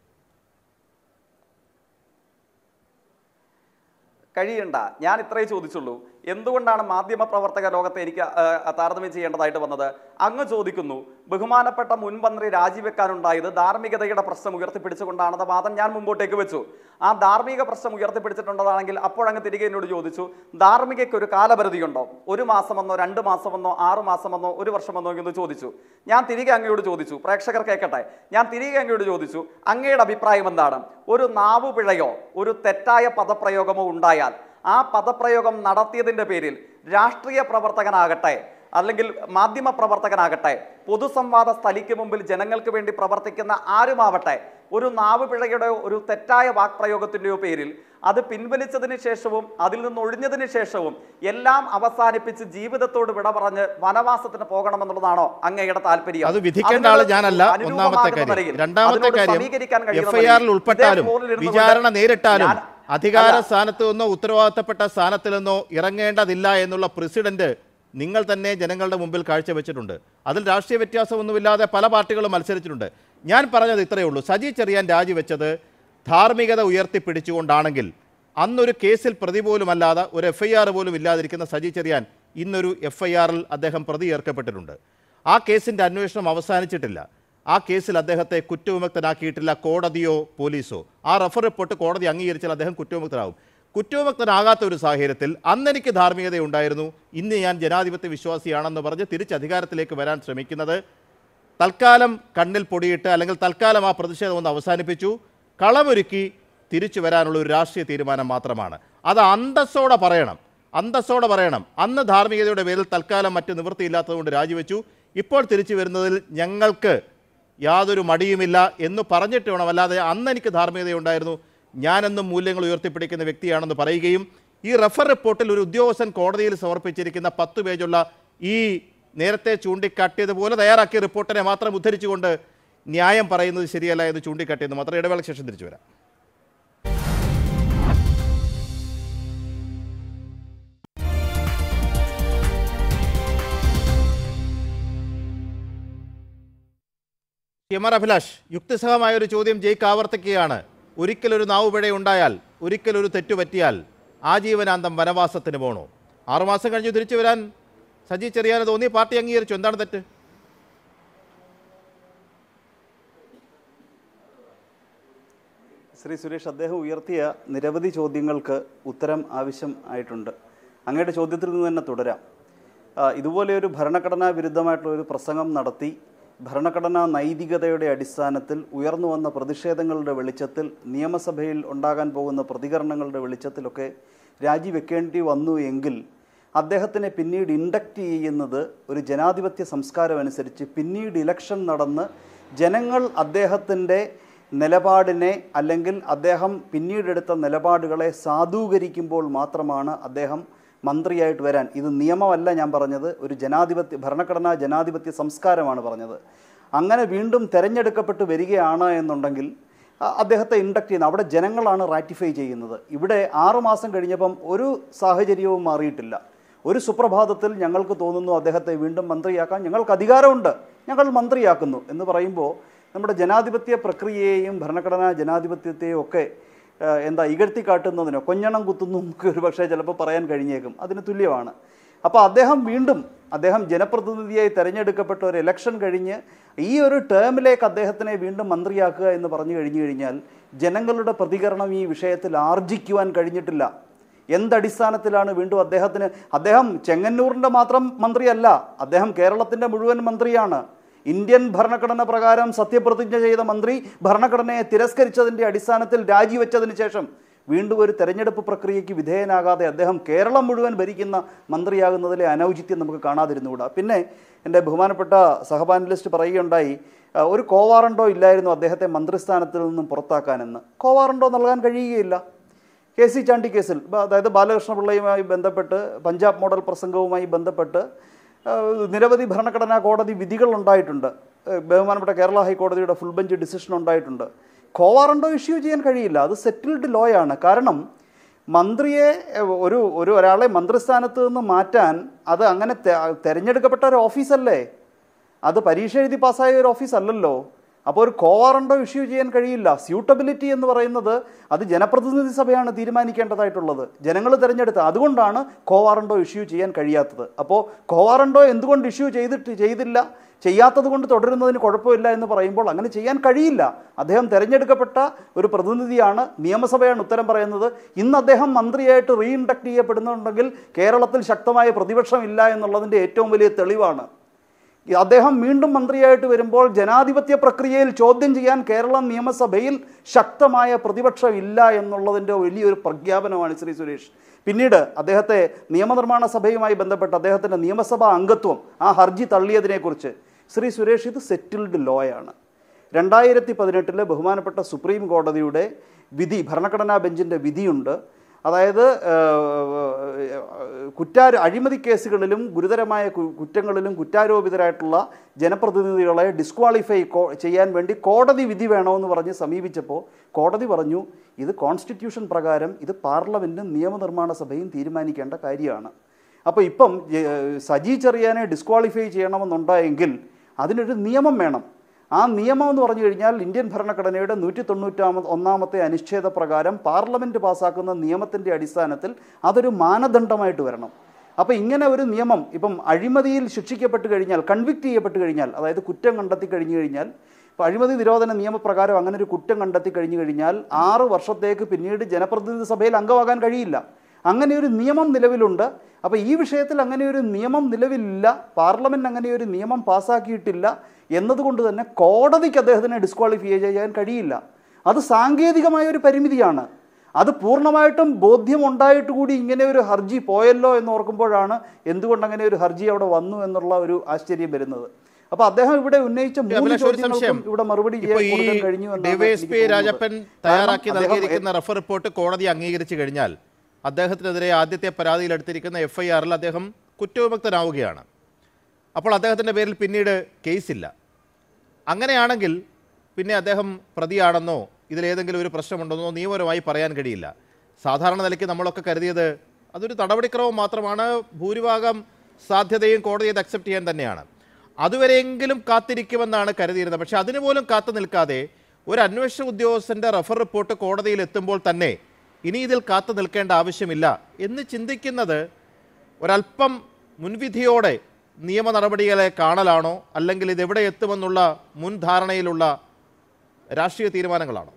കഴിയണ്ട. ഞാൻ ഇത്രയേ ചോദിച്ചുള്ളൂ. എന്തുകൊണ്ടാണ് മാധ്യമ പ്രവർത്തക ലോകത്തെ എനിക്ക് താരതമ്യം ചെയ്യേണ്ടതായിട്ട് വന്നത്? അങ്ങ് ചോദിക്കുന്നു ബഹുമാനപ്പെട്ട മുൻ മന്ത്രി രാജിവെക്കാനുണ്ടായത് ധാർമ്മികതയുടെ പ്രശ്നം ഉയർത്തിപ്പിടിച്ചുകൊണ്ടാണെന്ന വാദം ഞാൻ മുമ്പോട്ടേക്ക് വെച്ചു. ആ ധാർമ്മിക പ്രശ്നം ഉയർത്തിപ്പിടിച്ചിട്ടുള്ളതാണെങ്കിൽ അപ്പോഴങ്ങ് തിരികെ എന്നോട് ചോദിച്ചു ധാർമ്മികയ്ക്ക് ഒരു കാലപരിധിയുണ്ടോ? ഒരു മാസമെന്നോ രണ്ട് മാസമെന്നോ ആറ് മാസമെന്നോ ഒരു വർഷമെന്നോ എന്ന് ചോദിച്ചു. ഞാൻ തിരികെ അങ്ങയോട് ചോദിച്ചു, പ്രേക്ഷകർ കേൾക്കട്ടെ, ഞാൻ തിരികെ അങ്ങയോട് ചോദിച്ചു അങ്ങയുടെ അഭിപ്രായം എന്താണ്? ഒരു നാവുപിഴയോ ഒരു തെറ്റായ പദപ്രയോഗമോ ഉണ്ടായാൽ ആ പദപ്രയോഗം നടത്തിയതിൻ്റെ പേരിൽ രാഷ്ട്രീയ പ്രവർത്തകനാകട്ടെ അല്ലെങ്കിൽ മാധ്യമ പ്രവർത്തകനാകട്ടെ പൊതുസംവാദ സ്ഥലിക്ക് മുമ്പിൽ ജനങ്ങൾക്ക് വേണ്ടി പ്രവർത്തിക്കുന്ന ആരുമാവട്ടെ ഒരു നാവുപിഴയുടെയോ ഒരു തെറ്റായ വാക്പ്രയോഗത്തിൻ്റെയോ പേരിൽ അത് പിൻവലിച്ചതിന് ശേഷവും അതിൽ നിന്ന് ഒഴിഞ്ഞതിന് ശേഷവും എല്ലാം അവസാനിപ്പിച്ച് ജീവിതത്തോട് വിട പറഞ്ഞ് വനവാസത്തിന് പോകണമെന്നുള്ളതാണോ അങ്ങയുടെ താല്പര്യം? അത് വിധിക്കേണ്ട ആള് ഞാനല്ല. ഒന്നാമത്തെ കാര്യം. രണ്ടാമത്തെ കാര്യം, എഫ്ഐആറിൽ ഉൾപ്പെട്ടാലും വിചാരണ നേരിട്ടാലും അധികാര സ്ഥാനത്ത് നിന്നോ ഉത്തരവാദിത്തപ്പെട്ട സ്ഥാനത്തിൽ നിന്നോ ഇറങ്ങേണ്ടതില്ല എന്നുള്ള പ്രസിഡന്റ് നിങ്ങൾ തന്നെ ജനങ്ങളുടെ മുമ്പിൽ കാഴ്ചവെച്ചിട്ടുണ്ട്. അതിൽ രാഷ്ട്രീയ വ്യത്യാസമൊന്നുമില്ലാതെ പല പാർട്ടികളും മത്സരിച്ചിട്ടുണ്ട്. ഞാൻ പറഞ്ഞത് ഇത്രയേ ഉള്ളൂ. സജി ചെറിയാൻ രാജിവെച്ചത് ധാർമ്മികത ഉയർത്തിപ്പിടിച്ചുകൊണ്ടാണെങ്കിൽ അന്നൊരു കേസിൽ പ്രതി പോലുമല്ലാതെ ഒരു എഫ് ഐ ആർ പോലും ഇല്ലാതിരിക്കുന്ന സജി ചെറിയാൻ ഇന്നൊരു എഫ് ഐ ആറിൽ അദ്ദേഹം പ്രതി ചേർക്കപ്പെട്ടിട്ടുണ്ട്. ആ കേസിൻ്റെ അന്വേഷണം അവസാനിച്ചിട്ടില്ല. ആ കേസിൽ അദ്ദേഹത്തെ കുറ്റവിമുക്തനാക്കിയിട്ടില്ല കോടതിയോ പോലീസോ. ആ റഫർ റിപ്പോർട്ട് കോടതി അംഗീകരിച്ചാൽ അദ്ദേഹം കുറ്റവിമുക്തനാകും. കുറ്റവിമുക്തനാകാത്ത ഒരു സാഹചര്യത്തിൽ അന്നെനിക്ക് ധാർമ്മികതയുണ്ടായിരുന്നു, ഇന്ന് ഞാൻ ജനാധിപത്യ വിശ്വാസിയാണെന്ന് പറഞ്ഞ് തിരിച്ച് അധികാരത്തിലേക്ക് വരാൻ ശ്രമിക്കുന്നത് തൽക്കാലം കണ്ണിൽ പൊടിയിട്ട് അല്ലെങ്കിൽ തൽക്കാലം ആ പ്രതിഷേധം ഒന്ന് അവസാനിപ്പിച്ചു കളമൊരുക്കി തിരിച്ചു വരാനുള്ള ഒരു രാഷ്ട്രീയ തീരുമാനം മാത്രമാണ്. അത് അന്തസ്സോടെ പറയണം, അന്തസ്സോടെ പറയണം. അന്ന് ധാർമ്മികതയുടെ പേരിൽ തൽക്കാലം മറ്റ് നിവൃത്തിയില്ലാത്തതുകൊണ്ട് രാജിവെച്ചു. ഇപ്പോൾ തിരിച്ചു വരുന്നതിൽ ഞങ്ങൾക്ക് യാതൊരു മടിയുമില്ല എന്ന് പറഞ്ഞിട്ട് വേണം. അല്ലാതെ അന്ന് എനിക്ക് ധാർമ്മികതയുണ്ടായിരുന്നു, ഞാനെന്നും മൂല്യങ്ങൾ ഉയർത്തിപ്പിടിക്കുന്ന വ്യക്തിയാണെന്ന് പറയുകയും ഈ റഫർ റിപ്പോർട്ടിൽ ഒരു ഉദ്യോഗസ്ഥൻ കോടതിയിൽ സമർപ്പിച്ചിരിക്കുന്ന പത്ത് പേജുള്ള ഈ നേരത്തെ ചൂണ്ടിക്കാട്ടിയതുപോലെ തയ്യാറാക്കിയ റിപ്പോർട്ടിനെ മാത്രം ഉദ്ധരിച്ചുകൊണ്ട് ന്യായം പറയുന്നത് ശരിയല്ല എന്ന് ചൂണ്ടിക്കാട്ടിയെന്ന് മാത്രം. ഇടവേളയ്ക്ക് ശേഷം തിരിച്ചു വരാം. എം ആർ അഭിലാഷ്, യുക്തിസഹമായ ഒരു ചോദ്യം ജയ്ക്ക് ആവർത്തിക്കുകയാണ്. ഒരിക്കലൊരു നാവുപിഴയുണ്ടായാൽ, ഒരിക്കലൊരു തെറ്റുപറ്റിയാൽ ആജീവനാന്തം വനവാസത്തിന് പോകണോ? ആറുമാസം കഴിഞ്ഞ് തിരിച്ചു വരാൻ സജി ചെറിയാന് തോന്നി, പാർട്ടി അംഗീകരിച്ചു. എന്താണ് തെറ്റ്? ശ്രീ സുരേഷ്, അദ്ദേഹം ഉയർത്തിയ നിരവധി ചോദ്യങ്ങൾക്ക് ഉത്തരം ആവശ്യം ആയിട്ടുണ്ട്. അങ്ങയുടെ ചോദ്യത്തിൽ നിന്ന് തന്നെ തുടരാം. ഇതുപോലെ ഒരു ഭരണഘടനാ വിരുദ്ധമായിട്ടുള്ള ഒരു പ്രസംഗം നടത്തി ഭരണഘടനാ നൈതികതയുടെ അടിസ്ഥാനത്തിൽ ഉയർന്നു വന്ന പ്രതിഷേധങ്ങളുടെ വെളിച്ചത്തിൽ നിയമസഭയിൽ ഉണ്ടാകാൻ പോകുന്ന പ്രതികരണങ്ങളുടെ വെളിച്ചത്തിലൊക്കെ രാജിവെക്കേണ്ടി വന്നു എങ്കിൽ അദ്ദേഹത്തിനെ പിന്നീട് ഇൻഡക്റ്റ് ചെയ്യുന്നത് ഒരു ജനാധിപത്യ സംസ്കാരം അനുസരിച്ച് പിന്നീട് ഇലക്ഷൻ നടന്ന് ജനങ്ങൾ അദ്ദേഹത്തിൻ്റെ നിലപാടിനെ അല്ലെങ്കിൽ അദ്ദേഹം പിന്നീടെടുത്ത നിലപാടുകളെ സാധൂകരിക്കുമ്പോൾ മാത്രമാണ് അദ്ദേഹം മന്ത്രിയായിട്ട് വരാൻ. ഇത് നിയമമല്ല ഞാൻ പറഞ്ഞത്, ഒരു ജനാധിപത്യ ഭരണഘടനാ ജനാധിപത്യ സംസ്കാരമാണ് പറഞ്ഞത്. അങ്ങനെ വീണ്ടും തിരഞ്ഞെടുക്കപ്പെട്ട് വരികയാണ് എന്നുണ്ടെങ്കിൽ അദ്ദേഹത്തെ ഇൻഡക്റ്റ് ചെയ്യുന്നത് അവിടെ ജനങ്ങളാണ് റാറ്റിഫൈ ചെയ്യുന്നത്. ഇവിടെ ആറുമാസം കഴിഞ്ഞപ്പം ഒരു സാഹചര്യവും മാറിയിട്ടില്ല. ഒരു സുപ്രഭാതത്തിൽ ഞങ്ങൾക്ക് തോന്നുന്നു അദ്ദേഹത്തെ വീണ്ടും മന്ത്രിയാക്കാൻ ഞങ്ങൾക്ക് അധികാരമുണ്ട്, ഞങ്ങൾ മന്ത്രിയാക്കുന്നു എന്ന് പറയുമ്പോൾ നമ്മുടെ ജനാധിപത്യ പ്രക്രിയയെയും ഭരണഘടനാ ജനാധിപത്യത്തെയും ഒക്കെ എന്താ ഇകഴ്ത്തി കാട്ടുന്നതിനോ കൊഞ്ഞണം കുത്തുന്നു നമുക്ക് ഒരു പക്ഷേ ചിലപ്പോൾ പറയാൻ കഴിഞ്ഞേക്കും, അതിന് തുല്യമാണ്. അപ്പോൾ അദ്ദേഹം വീണ്ടും അദ്ദേഹം ജനപ്രതിനിധിയായി തെരഞ്ഞെടുക്കപ്പെട്ട ഒരു ഇലക്ഷൻ കഴിഞ്ഞ് ഈ ഒരു ടേമിലേക്ക് അദ്ദേഹത്തിനെ വീണ്ടും മന്ത്രിയാക്കുക എന്ന് പറഞ്ഞു കഴിഞ്ഞു കഴിഞ്ഞാൽ ജനങ്ങളുടെ പ്രതികരണം ഈ വിഷയത്തിൽ ആർജിക്കുവാൻ കഴിഞ്ഞിട്ടില്ല. എന്തടിസ്ഥാനത്തിലാണ് വീണ്ടും അദ്ദേഹത്തിന്, അദ്ദേഹം ചെങ്ങന്നൂരിൻ്റെ മാത്രം മന്ത്രിയല്ല, അദ്ദേഹം കേരളത്തിൻ്റെ മുഴുവൻ മന്ത്രിയാണ്. ഇന്ത്യൻ ഭരണഘടന പ്രകാരം സത്യപ്രതിജ്ഞ ചെയ്ത മന്ത്രി ഭരണഘടനയെ തിരസ്കരിച്ചതിൻ്റെ അടിസ്ഥാനത്തിൽ രാജിവെച്ചതിന് ശേഷം വീണ്ടും ഒരു തെരഞ്ഞെടുപ്പ് പ്രക്രിയയ്ക്ക് വിധേയനാകാതെ അദ്ദേഹം കേരളം മുഴുവൻ ഭരിക്കുന്ന മന്ത്രിയാകുന്നതിലെ അനൗചിത്യം നമുക്ക് കാണാതിരുന്നുകൂടാ. പിന്നെ എൻ്റെ ബഹുമാനപ്പെട്ട സഹപാനലിസ്റ്റ് പറയുകയുണ്ടായി, ഒരു കോവാറണ്ടോ ഇല്ലായിരുന്നു അദ്ദേഹത്തെ മന്ത്രിസ്ഥാനത്തിൽ നിന്നും പുറത്താക്കാനെന്ന്. കോവാറണ്ടോ നൽകാൻ കഴിയുകയില്ല. കെ സി ചാണ്ടി കേസിൽ, അതായത് ബാലകൃഷ്ണപിള്ളയുമായി ബന്ധപ്പെട്ട് പഞ്ചാബ് മോഡൽ പ്രസംഗവുമായി ബന്ധപ്പെട്ട് നിരവധി ഭരണഘടനാ കോടതി വിധികൾ ഉണ്ടായിട്ടുണ്ട്. ബഹുമാനപ്പെട്ട കേരള ഹൈക്കോടതിയുടെ ഫുൾ ബെഞ്ച് ഡിസിഷൻ ഉണ്ടായിട്ടുണ്ട്. കോവാറണ്ടോ ഇഷ്യൂ ചെയ്യാൻ കഴിയില്ല. അത് സെറ്റിൽഡ് ലോയാണ്. കാരണം മന്ത്രിയെ ഒരു ഒരു ഒരാളെ മന്ത്രിസ്ഥാനത്ത് നിന്ന് മാറ്റാൻ അത് അങ്ങനെ തിരഞ്ഞെടുക്കപ്പെട്ട ഒരു ഓഫീസല്ലേ, അത് പരീക്ഷ എഴുതി പാസ്സായ ഒരു ഓഫീസ് അല്ലല്ലോ. അപ്പോൾ ഒരു കോവാറണ്ടോ ഇഷ്യൂ ചെയ്യാൻ കഴിയില്ല. സ്യൂട്ടബിലിറ്റി എന്ന് പറയുന്നത് അത് ജനപ്രതിനിധി സഭയാണ് തീരുമാനിക്കേണ്ടതായിട്ടുള്ളത്, ജനങ്ങൾ തിരഞ്ഞെടുത്ത. അതുകൊണ്ടാണ് കോവാറണ്ടോ ഇഷ്യൂ ചെയ്യാൻ കഴിയാത്തത്. അപ്പോൾ കോവാറണ്ടോ എന്തുകൊണ്ട് ഇഷ്യൂ ചെയ്തിട്ട് ചെയ്തില്ല, ചെയ്യാത്തത് കൊണ്ട് തുടരുന്നതിന് കുഴപ്പമില്ല എന്ന് പറയുമ്പോൾ അങ്ങനെ ചെയ്യാൻ കഴിയില്ല. അദ്ദേഹം തിരഞ്ഞെടുക്കപ്പെട്ട ഒരു പ്രതിനിധിയാണ്, നിയമസഭയാണ് ഉത്തരം പറയുന്നത്. ഇന്ന് അദ്ദേഹം മന്ത്രിയായിട്ട് റീഇൻഡക്ട് ചെയ്യപ്പെടുന്നുണ്ടെങ്കിൽ കേരളത്തിൽ ശക്തമായ പ്രതിപക്ഷമില്ല എന്നുള്ളതിൻ്റെ ഏറ്റവും വലിയ തെളിവാണ്. അദ്ദേഹം വീണ്ടും മന്ത്രിയായിട്ട് വരുമ്പോൾ ജനാധിപത്യ പ്രക്രിയയിൽ ചോദ്യം ചെയ്യാൻ കേരളം നിയമസഭയിൽ ശക്തമായ പ്രതിപക്ഷം ഇല്ല എന്നുള്ളതിൻ്റെ വലിയൊരു പ്രഖ്യാപനമാണ് ശ്രീ സുരേഷ്. പിന്നീട് അദ്ദേഹത്തെ നിയമനിർമ്മാണ സഭയുമായി ബന്ധപ്പെട്ട് അദ്ദേഹത്തിൻ്റെ നിയമസഭാ അംഗത്വം, ആ ഹർജി തള്ളിയതിനെക്കുറിച്ച് ശ്രീ സുരേഷ്, ഇത് സെറ്റിൽഡ് ലോയാണ്. രണ്ടായിരത്തി പതിനെട്ടിലെ ബഹുമാനപ്പെട്ട സുപ്രീം കോടതിയുടെ വിധി, ഭരണഘടനാ ബെഞ്ചിൻ്റെ വിധിയുണ്ട്. അതായത് കുറ്റാരോ അഴിമതി കേസുകളിലും ഗുരുതരമായ കുറ്റങ്ങളിലും കുറ്റാരോപിതരായിട്ടുള്ള ജനപ്രതിനിധികളെ ഡിസ്ക്വാളിഫൈ ചെയ്യാൻ വേണ്ടി കോടതി വിധി വേണമെന്ന് പറഞ്ഞ് സമീപിച്ചപ്പോൾ കോടതി പറഞ്ഞു, ഇത് കോൺസ്റ്റിറ്റ്യൂഷൻ പ്രകാരം ഇത് പാർലമെൻറ്റും നിയമനിർമ്മാണ സഭയും തീരുമാനിക്കേണ്ട കാര്യമാണ്. അപ്പോൾ ഇപ്പം സജി ചെറിയാനെ ഡിസ്ക്വാളിഫൈ ചെയ്യണമെന്നുണ്ടായെങ്കിൽ അതിനൊരു നിയമം വേണം. ആ നിയമം എന്ന് പറഞ്ഞു കഴിഞ്ഞാൽ ഇന്ത്യൻ ഭരണഘടനയുടെ നൂറ്റി തൊണ്ണൂറ്റാമ ഒന്നാമത്തെ അനുച്ഛേദ പ്രകാരം പാർലമെൻറ്റ് പാസ്സാക്കുന്ന നിയമത്തിൻ്റെ അടിസ്ഥാനത്തിൽ അതൊരു മാനദണ്ഡമായിട്ട് വരണം. അപ്പോൾ ഇങ്ങനെ ഒരു നിയമം ഇപ്പം അഴിമതിയിൽ ശിക്ഷിക്കപ്പെട്ട് കഴിഞ്ഞാൽ, കൺവിക്റ്റ് ചെയ്യപ്പെട്ട് കഴിഞ്ഞാൽ, അതായത് കുറ്റം കണ്ടെത്തി കഴിഞ്ഞു കഴിഞ്ഞാൽ, ഇപ്പോൾ അഴിമതി നിരോധന നിയമപ്രകാരം അങ്ങനെ ഒരു കുറ്റം കണ്ടെത്തി കഴിഞ്ഞു കഴിഞ്ഞാൽ ആറ് വർഷത്തേക്ക് പിന്നീട് ജനപ്രതിനിധി സഭയിൽ അംഗമാകാൻ കഴിയില്ല. അങ്ങനെ ഒരു നിയമം നിലവിലുണ്ട്. അപ്പോൾ ഈ വിഷയത്തിൽ അങ്ങനെ ഒരു നിയമം നിലവിലില്ല, പാർലമെൻറ്റ് അങ്ങനെ ഒരു നിയമം പാസ്സാക്കിയിട്ടില്ല എന്നതുകൊണ്ട് തന്നെ കോടതിക്ക് അദ്ദേഹത്തിനെ ഡിസ്ക്വാളിഫൈ ചെയ്യാൻ കഴിയില്ല. അത് സാങ്കേതികമായ ഒരു പരിമിതിയാണ്. അത് പൂർണ്ണമായിട്ടും ബോധ്യമുണ്ടായിട്ട് കൂടി ഇങ്ങനെ ഒരു ഹർജി പോയല്ലോ എന്ന് ഓർക്കുമ്പോഴാണ് എന്തുകൊണ്ട് അങ്ങനെ ഒരു ഹർജി അവിടെ വന്നു എന്നുള്ള ഒരു ആശ്ചര്യം വരുന്നത്. അപ്പോൾ അദ്ദേഹം ഇവിടെ ഉന്നയിച്ച മൂന്ന് ചോദ്യങ്ങൾക്കും ഇവിടെ മറുപടി ചെയ്യാൻ കഴിഞ്ഞു. ഡിവൈഎസ്പി രാജപ്പൻ തയ്യാറാക്കി നൽകിയിരിക്കുന്ന റഫർ റിപ്പോർട്ട് കോടതി അംഗീകരിച്ചു കഴിഞ്ഞാൽ അദ്ദേഹത്തിനെതിരെ ആദ്യത്തെ പരാതിയിൽ എടുത്തിരിക്കുന്ന എഫ് ഐ ആറിൽ അദ്ദേഹം കുറ്റവിമുക്തനാവുകയാണ്. അപ്പോൾ അദ്ദേഹത്തിൻ്റെ പേരിൽ പിന്നീട് കേസില്ല. അങ്ങനെയാണെങ്കിൽ പിന്നെ അദ്ദേഹം പ്രതിയാണെന്നോ ഇതിലേതെങ്കിലും ഒരു പ്രശ്നമുണ്ടെന്നോ നിയമപരമായി പറയാൻ കഴിയില്ല. സാധാരണ നിലയ്ക്ക് നമ്മളൊക്കെ കരുതിയത് അതൊരു നടപടിക്രമം മാത്രമാണ്, ഭൂരിഭാഗം സാധ്യതയും കോടതി അത് അക്സെപ്റ്റ് ചെയ്യാൻ തന്നെയാണ്. അതുവരെയെങ്കിലും കാത്തിരിക്കുമെന്നാണ് കരുതിയിരുന്നത്. പക്ഷേ അതിനുപോലും കാത്തു നിൽക്കാതെ ഒരു അന്വേഷണ ഉദ്യോഗസ്ഥൻ്റെ റഫർ റിപ്പോർട്ട് കോടതിയിൽ എത്തുമ്പോൾ തന്നെ ഇനി ഇതിൽ കാത്തു നിൽക്കേണ്ട ആവശ്യമില്ല എന്ന് ചിന്തിക്കുന്നത് ഒരല്പം മുൻവിധിയോടെ നിയമ നടപടികളെ കാണലാണോ, അല്ലെങ്കിൽ ഇതെവിടെ എത്തുമെന്നുള്ള മുൻധാരണയിലുള്ള രാഷ്ട്രീയ തീരുമാനങ്ങളാണോ?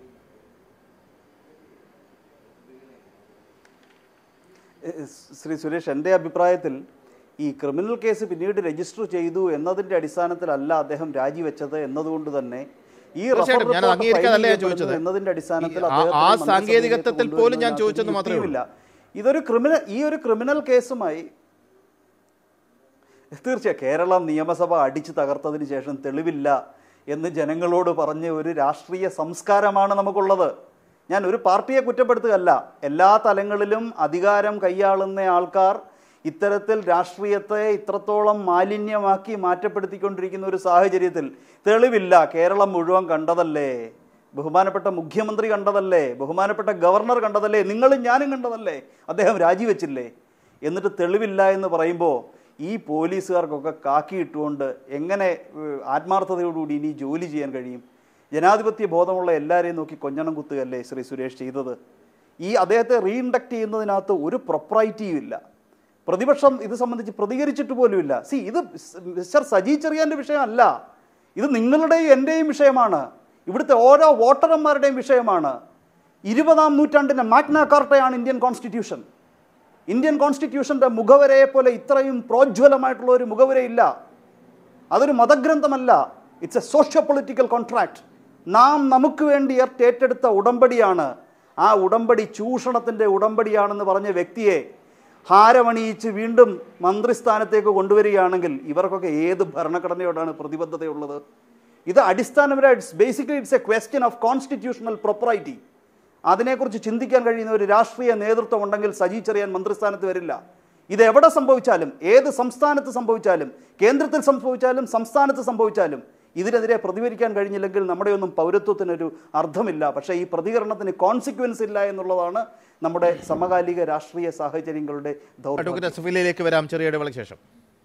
ശ്രീ സുരേഷ്, എൻ്റെ അഭിപ്രായത്തിൽ ഈ ക്രിമിനൽ കേസ് പിന്നീട് രജിസ്റ്റർ ചെയ്തു എന്നതിൻ്റെ അടിസ്ഥാനത്തിലല്ല അദ്ദേഹം രാജിവെച്ചത് എന്നതുകൊണ്ട് തന്നെ ഈ എന്നതിൻ്റെ അടിസ്ഥാനത്തിൽ ആ സാങ്കേതികത്വത്തിൽ പോലും ഞാൻ ചോദിച്ചെന്ന് മാത്രമേ. ഇതൊരു ക്രിമിനൽ ഈ ഒരു ക്രിമിനൽ കേസുമായി തീർച്ചയായും കേരളം നിയമസഭ അടിച്ചു തകർത്തതിന് ശേഷം തെളിവില്ല എന്ന് ജനങ്ങളോട് പറഞ്ഞ് ഒരു രാഷ്ട്രീയ സംസ്കാരമാണ് നമുക്കുള്ളത്. ഞാൻ ഒരു പാർട്ടിയെ കുറ്റപ്പെടുത്തുകയല്ല, എല്ലാ തലങ്ങളിലും അധികാരം കൈയാളുന്ന ആൾക്കാർ ഇത്തരത്തിൽ രാഷ്ട്രീയത്തെ ഇത്രത്തോളം മാലിന്യമാക്കി മാറ്റപ്പെടുത്തിക്കൊണ്ടിരിക്കുന്ന ഒരു സാഹചര്യത്തിൽ തെളിവില്ല, കേരളം മുഴുവൻ കണ്ടതല്ലേ, ബഹുമാനപ്പെട്ട മുഖ്യമന്ത്രി കണ്ടതല്ലേ, ബഹുമാനപ്പെട്ട ഗവർണർ കണ്ടതല്ലേ, നിങ്ങളും ഞാനും കണ്ടതല്ലേ, അദ്ദേഹം രാജിവെച്ചില്ലേ, എന്നിട്ട് തെളിവില്ല എന്ന് പറയുമ്പോൾ ഈ പോലീസുകാർക്കൊക്കെ കാക്കിയിട്ടുകൊണ്ട് എങ്ങനെ ആത്മാർത്ഥതയോടുകൂടി ഇനി ജോലി ചെയ്യാൻ കഴിയും? ജനാധിപത്യ ബോധമുള്ള എല്ലാവരെയും നോക്കി കൊഞ്ഞണം കുത്തുകയല്ലേ ശ്രീ സുരേഷ് ചെയ്തത്. ഈ അദ്ദേഹത്തെ റീഇൻഡക്ട് ചെയ്യുന്നതിനകത്ത് ഒരു പ്രൊപ്രൈറ്റിയും ഇല്ല. പ്രതിപക്ഷം ഇത് സംബന്ധിച്ച് പ്രതികരിച്ചിട്ട് പോലുമില്ല. സി, ഇത് മിസ്റ്റർ സജി ചെറിയാൻ്റെ വിഷയമല്ല, ഇത് നിങ്ങളുടെയും എൻ്റെയും വിഷയമാണ്, ഇവിടുത്തെ ഓരോ വോട്ടർമാരുടെയും വിഷയമാണ്. ഇരുപതാം നൂറ്റാണ്ടിൻ്റെ മാഗ്ന കാർട്ടയാണ് ഇന്ത്യൻ കോൺസ്റ്റിറ്റ്യൂഷൻ. ഇന്ത്യൻ കോൺസ്റ്റിറ്റ്യൂഷൻ്റെ മുഖവരയെ പോലെ ഇത്രയും പ്രോജ്വലമായിട്ടുള്ള ഒരു മുഖവരയില്ല. അതൊരു മതഗ്രന്ഥമല്ല, it's a socio political contract. നാം നമുക്ക് വേണ്ടി ഏറ്റെടുത്ത ഉടമ്പടിയാണ്. ആ ഉടമ്പടി ചൂഷണത്തിൻ്റെ ഉടമ്പടിയാണെന്ന് പറഞ്ഞ വ്യക്തിയെ ഹാരമണിയിച്ച് വീണ്ടും മന്ത്രിസ്ഥാനത്തേക്ക് കൊണ്ടുവരികയാണെങ്കിൽ ഇവർക്കൊക്കെ ഏത് ഭരണഘടനയോടാണ് പ്രതിബദ്ധതയുള്ളത്? ഇത് അടിസ്ഥാനപരമായി it's basically it's a question of constitutional propriety. അതിനെക്കുറിച്ച് ചിന്തിക്കാൻ കഴിയുന്ന ഒരു രാഷ്ട്രീയ നേതൃത്വം ഉണ്ടെങ്കിൽ സജി ചെറിയാൻ മന്ത്രിസ്ഥാനത്ത് വരില്ല. ഇത് എവിടെ സംഭവിച്ചാലും, ഏത് സംസ്ഥാനത്ത് സംഭവിച്ചാലും, കേന്ദ്രത്തിൽ സംഭവിച്ചാലും സംസ്ഥാനത്ത് സംഭവിച്ചാലും ഇതിനെതിരെ പ്രതികരിക്കാൻ കഴിഞ്ഞില്ലെങ്കിൽ നമ്മുടെ ഒന്നും പൗരത്വത്തിനൊരു അർത്ഥമില്ല. പക്ഷേ ഈ പ്രതികരണത്തിന് കോൺസിക്വൻസ് ഇല്ല എന്നുള്ളതാണ് നമ്മുടെ സമകാലിക രാഷ്ട്രീയ സാഹചര്യങ്ങളുടെ ദൗർബല്യം. അസഫലിയിലേക്ക് വരാം ചെറിയ ഇടവേളയ്ക്ക് ശേഷം.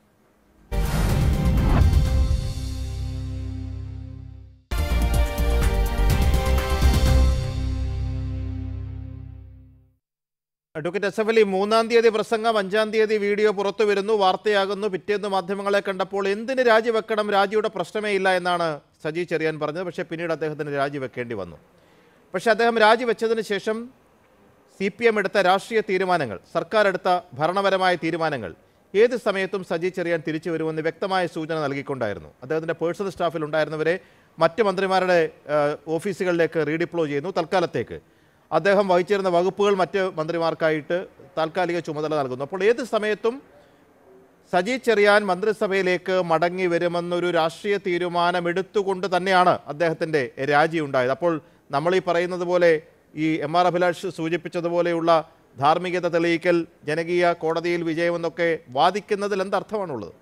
അഡ്വക്കേറ്റ് അസഫലി, മൂന്നാം തീയതി പ്രസംഗം, അഞ്ചാം തീയതി വീഡിയോ പുറത്തു വരുന്നു, വാർത്തയാകുന്നു, പിറ്റേന്ന് മാധ്യമങ്ങളെ കണ്ടപ്പോൾ എന്തിന് രാജിവെക്കണം, രാജിയുടെ പ്രശ്നമേ ഇല്ല എന്നാണ് സജി ചെറിയാൻ പറഞ്ഞത്. പക്ഷേ പിന്നീട് അദ്ദേഹത്തിന് രാജിവെക്കേണ്ടി വന്നു. പക്ഷേ അദ്ദേഹം രാജിവെച്ചതിന് ശേഷം സി പി എം എടുത്ത രാഷ്ട്രീയ തീരുമാനങ്ങൾ, സർക്കാർ എടുത്ത ഭരണപരമായ തീരുമാനങ്ങൾ ഏത് സമയത്തും സജി ചെറിയാൻ തിരിച്ചു വരുമെന്ന് വ്യക്തമായ സൂചന നൽകിക്കൊണ്ടായിരുന്നു. അദ്ദേഹത്തിൻ്റെ പേഴ്സണൽ സ്റ്റാഫിൽ ഉണ്ടായിരുന്നവരെ മറ്റ് മന്ത്രിമാരുടെ ഓഫീസുകളിലേക്ക് റീഡിപ്ലോയ് ചെയ്യുന്നു. തൽക്കാലത്തേക്ക് അദ്ദേഹം വഹിച്ചിരുന്ന വകുപ്പുകൾ മറ്റ് മന്ത്രിമാർക്കായിട്ട് താൽക്കാലിക ചുമതല നൽകുന്നു. അപ്പോൾ ഏത് സമയത്തും സജി ചെറിയാൻ മന്ത്രിസഭയിലേക്ക് മടങ്ങി വരുമെന്നൊരു രാഷ്ട്രീയ തീരുമാനമെടുത്തുകൊണ്ട് തന്നെയാണ് അദ്ദേഹത്തിൻ്റെ രാജി ഉണ്ടായത്. അപ്പോൾ നമ്മൾ ഈ പറയുന്നത് പോലെ ഈ എം ആർ അഭിലാഷ് സൂചിപ്പിച്ചതുപോലെയുള്ള ധാർമ്മികത തെളിയിക്കൽ, ജനകീയ കോടതിയിൽ വിജയമെന്നൊക്കെ വാദിക്കുന്നതിൽ എന്തർത്ഥമാണുള്ളത്?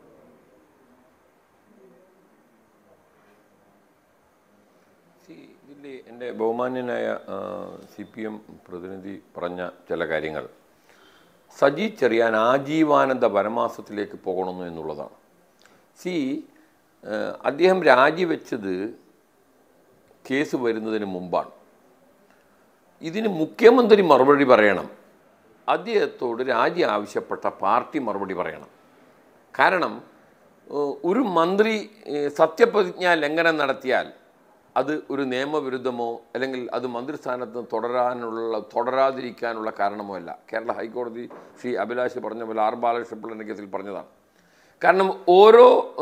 ഇതിൽ എൻ്റെ ബഹുമാന്യനായ സി പി എം പ്രതിനിധി പറഞ്ഞ ചില കാര്യങ്ങൾ സജി ചെറിയാൻ ആജീവാനന്ദ വനവാസത്തിലേക്ക് പോകണമെന്നു എന്നുള്ളതാണ്. സി അദ്ദേഹം രാജിവെച്ചത് കേസ് വരുന്നതിന് മുമ്പാണ്. ഇതിന് മുഖ്യമന്ത്രി മറുപടി പറയണം, അദ്ദേഹത്തോട് രാജി ആവശ്യപ്പെട്ട പാർട്ടി മറുപടി പറയണം. കാരണം ഒരു മന്ത്രി സത്യപ്രതിജ്ഞാ ലംഘനം നടത്തിയാൽ അത് ഒരു നിയമവിരുദ്ധമോ അല്ലെങ്കിൽ അത് മന്ത്രിസ്ഥാനത്ത് തുടരാനുള്ള തുടരാതിരിക്കാനുള്ള കാരണമോ അല്ല. കേരള ഹൈക്കോടതി ശ്രീ അഭിലാഷ് പറഞ്ഞ പോലെ ആർ ബാലകൃഷ്ണപിള്ളയുടെ കേസിൽ പറഞ്ഞതാണ്. കാരണം ഓരോ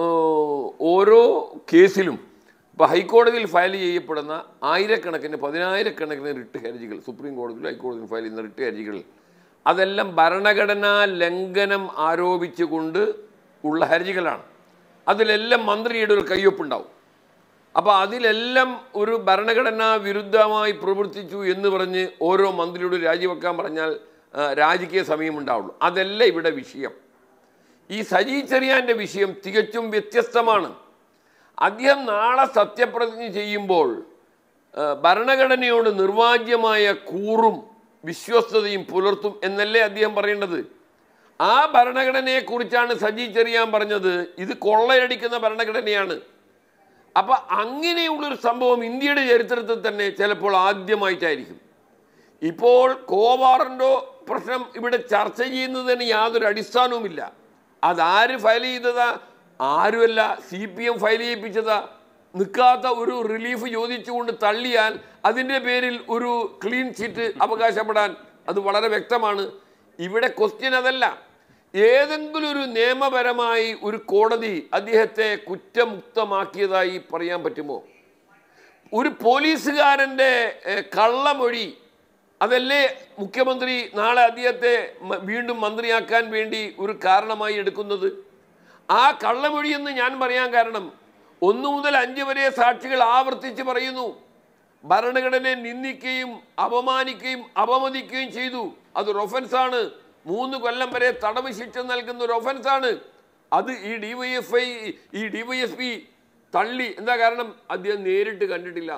ഓരോ കേസിലും ഇപ്പോൾ ഹൈക്കോടതിയിൽ ഫയൽ ചെയ്യപ്പെടുന്ന ആയിരക്കണക്കിന് പതിനായിരക്കണക്കിന് റിട്ട് ഹർജികൾ, സുപ്രീം കോടതിയിലും ഹൈക്കോടതിയിലും ഫയൽ ചെയ്യുന്ന റിട്ട് ഹർജികൾ, അതെല്ലാം ഭരണഘടനാ ലംഘനം ആരോപിച്ചുകൊണ്ട് ഉള്ള ഹർജികളാണ്. അതിലെല്ലാം മന്ത്രിയുടെ ഒരു കയ്യൊപ്പുണ്ടാവും. അപ്പോൾ അതിലെല്ലാം ഒരു ഭരണഘടനാ വിരുദ്ധമായി പ്രവർത്തിച്ചു എന്ന് പറഞ്ഞ് ഓരോ മന്ത്രിയോട് രാജിവെക്കാൻ പറഞ്ഞാൽ രാജിക്കേ സമയമുണ്ടാവുള്ളൂ. അതല്ല ഇവിടെ വിഷയം. ഈ സജി ചെറിയാൻ്റെ വിഷയം തികച്ചും വ്യത്യസ്തമാണ്. അദ്ദേഹം നാളെ സത്യപ്രതിജ്ഞ ചെയ്യുമ്പോൾ ഭരണഘടനയോട് നിർവാജ്യമായ കൂറും വിശ്വസ്തതയും പുലർത്തും എന്നല്ലേ അദ്ദേഹം പറയേണ്ടത്. ആ ഭരണഘടനയെക്കുറിച്ചാണ് സജി ചെറിയാൻ പറഞ്ഞത് ഇത് കൊള്ളയടിക്കുന്ന ഭരണഘടനയാണ്. അപ്പം അങ്ങനെയുള്ളൊരു സംഭവം ഇന്ത്യയുടെ ചരിത്രത്തിൽ തന്നെ ചിലപ്പോൾ ആദ്യമായിട്ടായിരിക്കും. ഇപ്പോൾ കോവാറൻ്റോ പ്രശ്നം ഇവിടെ ചർച്ച ചെയ്യുന്നതിന് യാതൊരു അടിസ്ഥാനവുമില്ല. അതാര് ഫയൽ ചെയ്തതാ? ആരുമല്ല, സി പി എം ഫയൽ ചെയ്യിപ്പിച്ചതാ. നിൽക്കാത്ത ഒരു റിലീഫ് ചോദിച്ചുകൊണ്ട് തള്ളിയാൽ അതിൻ്റെ പേരിൽ ഒരു ക്ലീൻ ചിറ്റ് അവകാശപ്പെടാൻ അത് വളരെ വ്യക്തമാണ്. ഇവിടെ ക്വസ്റ്റ്യൻ അതല്ല. ഏതെങ്കിലും ഒരു നിയമപരമായി ഒരു കോടതി അദ്ദേഹത്തെ കുറ്റമുക്തമാക്കിയതായി പറയാൻ പറ്റുമോ? ഒരു പോലീസുകാരൻ്റെ കള്ളമൊഴി അതല്ലേ മുഖ്യമന്ത്രി നാളെ അദ്ദേഹത്തെ വീണ്ടും മന്ത്രിയാക്കാൻ വേണ്ടി ഒരു കാരണമായി എടുക്കുന്നത്? ആ കള്ളമൊഴിയെന്ന് ഞാൻ പറയാൻ കാരണം ഒന്നു മുതൽ അഞ്ച് വരെ സാക്ഷികൾ ആവർത്തിച്ച് പറയുന്നു ഭരണഘടനയെ നിന്ദിക്കുകയും അപമാനിക്കുകയും അപമതിക്കുകയും ചെയ്തു. അതൊരു ഒഫൻസാണ്. മൂന്ന് കൊല്ലം വരെ തടവ് ശിക്ഷ നൽകുന്ന ഒരു ഒഫൻസാണ്. അത് ഈ ഡിവൈഎഫ്ഐ ഈ ഡിവൈഎസ്പി തള്ളി. എന്താ കാരണം? അദ്ദേഹം നേരിട്ട് കണ്ടിട്ടില്ല.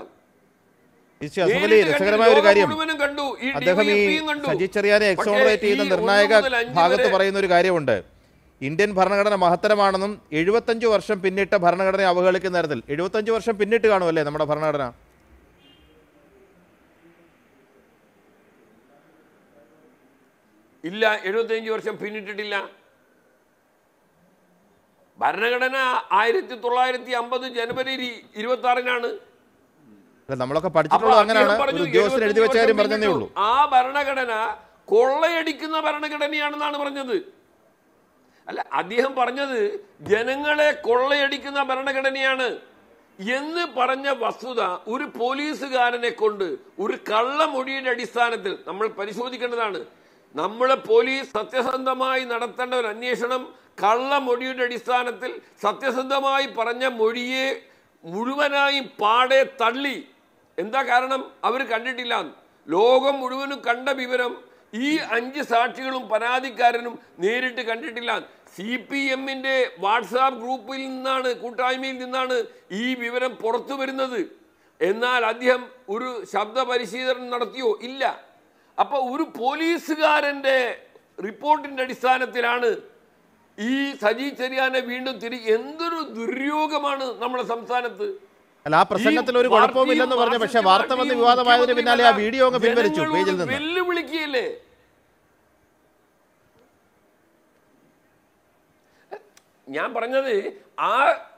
രസകരമായ ഒരു കാര്യം, അദ്ദേഹം ഈ സജി ചെറിയാനെ എക്സോണറേറ്റ് ചെയ്യുന്ന നിർണായക ഭാഗത്ത് പറയുന്ന ഒരു കാര്യമുണ്ട്. ഇന്ത്യൻ ഭരണഘടന മഹത്തരമാണെന്നും എഴുപത്തഞ്ച് വർഷം പിന്നിട്ട ഭരണഘടനയെ അവഹേളിക്കുന്ന തരത്തിൽ, എഴുപത്തഞ്ച് വർഷം പിന്നിട്ട് കാണുമല്ലേ നമ്മുടെ ഭരണഘടന? ഇല്ല, എഴുപത്തിയഞ്ച് വർഷം പിന്നിട്ടിട്ടില്ല. ഭരണഘടന ആയിരത്തി തൊള്ളായിരത്തി അമ്പത് ജനുവരി ഇരുപത്തി ആറിനാണ്. നമ്മളൊക്കെ പഠിച്ചിട്ടുള്ളത് അങ്ങനെയാണ്. ഉദ്യോഗസ്ഥൻ എഴുതി വെച്ച കാര്യം പറഞ്ഞതേ ഉള്ളൂ. ആ ഭരണഘടന കൊള്ളയടിക്കുന്ന ഭരണഘടനയാണെന്നാണ് പറഞ്ഞത്. അല്ല, അദ്ദേഹം പറഞ്ഞത് ജനങ്ങളെ കൊള്ളയടിക്കുന്ന ഭരണഘടനയാണ് എന്ന് പറഞ്ഞ വസ്തുത ഒരു പോലീസുകാരനെ കൊണ്ട് ഒരു കള്ളമൊഴിയുടെ അടിസ്ഥാനത്തിൽ നമ്മൾ പരിശോധിക്കേണ്ടതാണ്. നമ്മളെ പോലീസ് സത്യസന്ധമായി നടത്തേണ്ട ഒരു അന്വേഷണം കള്ളമൊഴിയുടെ അടിസ്ഥാനത്തിൽ സത്യസന്ധമായി പറഞ്ഞ മൊഴിയെ മുഴുവനായും പാടെ തള്ളി. എന്താ കാരണം? അവർ കണ്ടിട്ടില്ല. ലോകം മുഴുവനും കണ്ട വിവരം ഈ അഞ്ച് സാക്ഷികളും പരാതിക്കാരനും നേരിട്ട് കണ്ടിട്ടില്ല. സി പി എമ്മിൻ്റെ വാട്സാപ്പ് ഗ്രൂപ്പിൽ നിന്നാണ്, കൂട്ടായ്മയിൽ നിന്നാണ് ഈ വിവരം പുറത്തു വരുന്നത്. എന്നാൽ അദ്ദേഹം ഒരു ശബ്ദ പരിശീലനം നടത്തിയോ? ഇല്ല. അപ്പോൾ ഒരു പോലീസുകാരൻ്റെ റിപ്പോർട്ടിൻ്റെ അടിസ്ഥാനത്തിലാണ് ഈ സജി ചെറിയാനെ വീണ്ടും തിരി. എന്തൊരു ദുര്യോഗമാണ് നമ്മുടെ സംസ്ഥാനത്ത്. അല്ല, ആ പ്രസംഗത്തിൽ ഒരു കുഴപ്പമില്ലെന്ന് പറഞ്ഞു. പക്ഷേ വാർത്ത വന്ന് വിവാദമായതിന് പിന്നാലെ ആ വീഡിയോ അങ്ങ് പിൻവലിച്ചു പേജിൽ നിന്ന്. വെല്ലുവിളിക്കുകയല്ലേ? ഞാൻ പറഞ്ഞത് ആ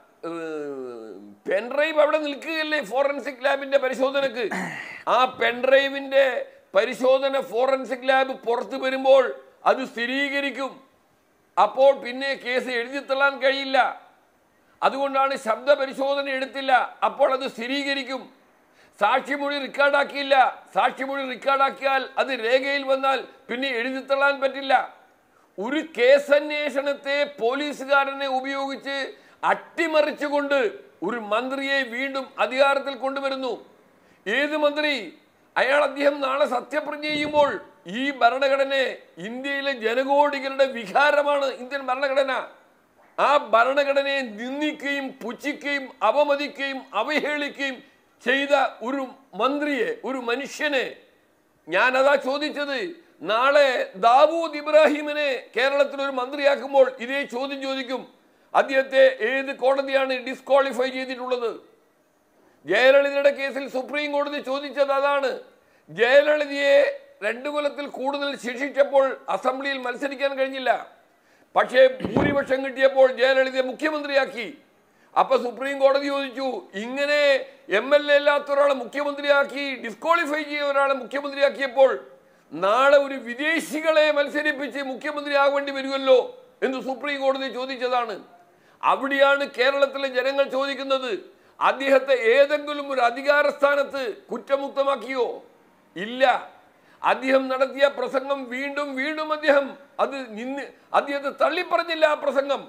പെൻഡ്രൈവ് അവിടെ നിൽക്കുകയല്ലേ ഫോറൻസിക് ലാബിന്റെ പരിശോധനക്ക്. ആ പെൻഡ്രൈവിന്റെ പരിശോധന ഫോറൻസിക് ലാബ് പുറത്തു വരുമ്പോൾ അത് സ്ഥിരീകരിക്കും. അപ്പോൾ പിന്നെ കേസ് എഴുതിത്തള്ളാൻ കഴിയില്ല. അതുകൊണ്ടാണ് ശബ്ദ പരിശോധന എടുത്തില്ല. അപ്പോൾ അത് സ്ഥിരീകരിക്കും. സാക്ഷിമൊഴി റെക്കോർഡാക്കിയില്ല. സാക്ഷിമൊഴി റെക്കോർഡാക്കിയാൽ അത് രേഖയിൽ വന്നാൽ പിന്നെ എഴുതിത്തള്ളാൻ പറ്റില്ല. ഒരു കേസന്വേഷണത്തെ പോലീസുകാരനെ ഉപയോഗിച്ച് അട്ടിമറിച്ചുകൊണ്ട് ഒരു മന്ത്രിയെ വീണ്ടും അധികാരത്തിൽ കൊണ്ടുവരുന്നു. ഏത് മന്ത്രി? അയാൾ അദ്ദേഹം നാളെ സത്യപ്രതിജ്ഞ ചെയ്യുമ്പോൾ ഈ ഭരണഘടന ഇന്ത്യയിലെ ജനകോടികളുടെ വികാരമാണ് ഇന്ത്യൻ ഭരണഘടന. ആ ഭരണഘടനയെ നിന്ദിക്കുകയും പുച്ഛിക്കുകയും അപമതിക്കുകയും അവഹേളിക്കുകയും ചെയ്ത ഒരു മന്ത്രിയെ, ഒരു മനുഷ്യനെ ഞാനതാ ചോദിച്ചത്. നാളെ ദാവൂദ് ഇബ്രാഹിമിനെ കേരളത്തിൽ ഒരു മന്ത്രിയാക്കുമ്പോൾ ഇതേ ചോദ്യം ചോദിക്കും. അദ്ദേഹത്തെ ഏത് കോടതിയാണ് ഡിസ്ക്വാളിഫൈ ചെയ്തിട്ടുള്ളത്? ജയലളിതയുടെ കേസിൽ സുപ്രീം കോടതി ചോദിച്ചത് അതാണ്. ജയലളിതയെ രണ്ടു കൊല്ലത്തിൽ കൂടുതൽ ശിക്ഷിച്ചപ്പോൾ അസംബ്ലിയിൽ മത്സരിക്കാൻ കഴിഞ്ഞില്ല. പക്ഷേ ഭൂരിപക്ഷം കിട്ടിയപ്പോൾ ജയലളിതയെ മുഖ്യമന്ത്രിയാക്കി. അപ്പൊ സുപ്രീം കോടതി ചോദിച്ചു, ഇങ്ങനെ എം എൽ എ അല്ലാത്ത ഒരാളെ മുഖ്യമന്ത്രിയാക്കി, ഡിസ്ക്വാളിഫൈ ചെയ്ത ഒരാളെ മുഖ്യമന്ത്രിയാക്കിയപ്പോൾ നാളെ ഒരു വിദേശികളെ മത്സരിപ്പിച്ച് മുഖ്യമന്ത്രി ആവേണ്ടി വരുമല്ലോ എന്ന് സുപ്രീം കോടതി ചോദിച്ചതാണ്. അവിടെയാണ് കേരളത്തിലെ ജനങ്ങൾ ചോദിക്കുന്നത്, അദ്ദേഹത്തെ ഏതെങ്കിലും ഒരു അധികാര സ്ഥാനത്ത് കുറ്റമുക്തമാക്കിയോ? ഇല്ല. അദ്ദേഹം നടത്തിയ പ്രസംഗം വീണ്ടും വീണ്ടും അദ്ദേഹം അത് നിന്ന് അദ്ദേഹത്തെ തള്ളിപ്പറഞ്ഞില്ല. ആ പ്രസംഗം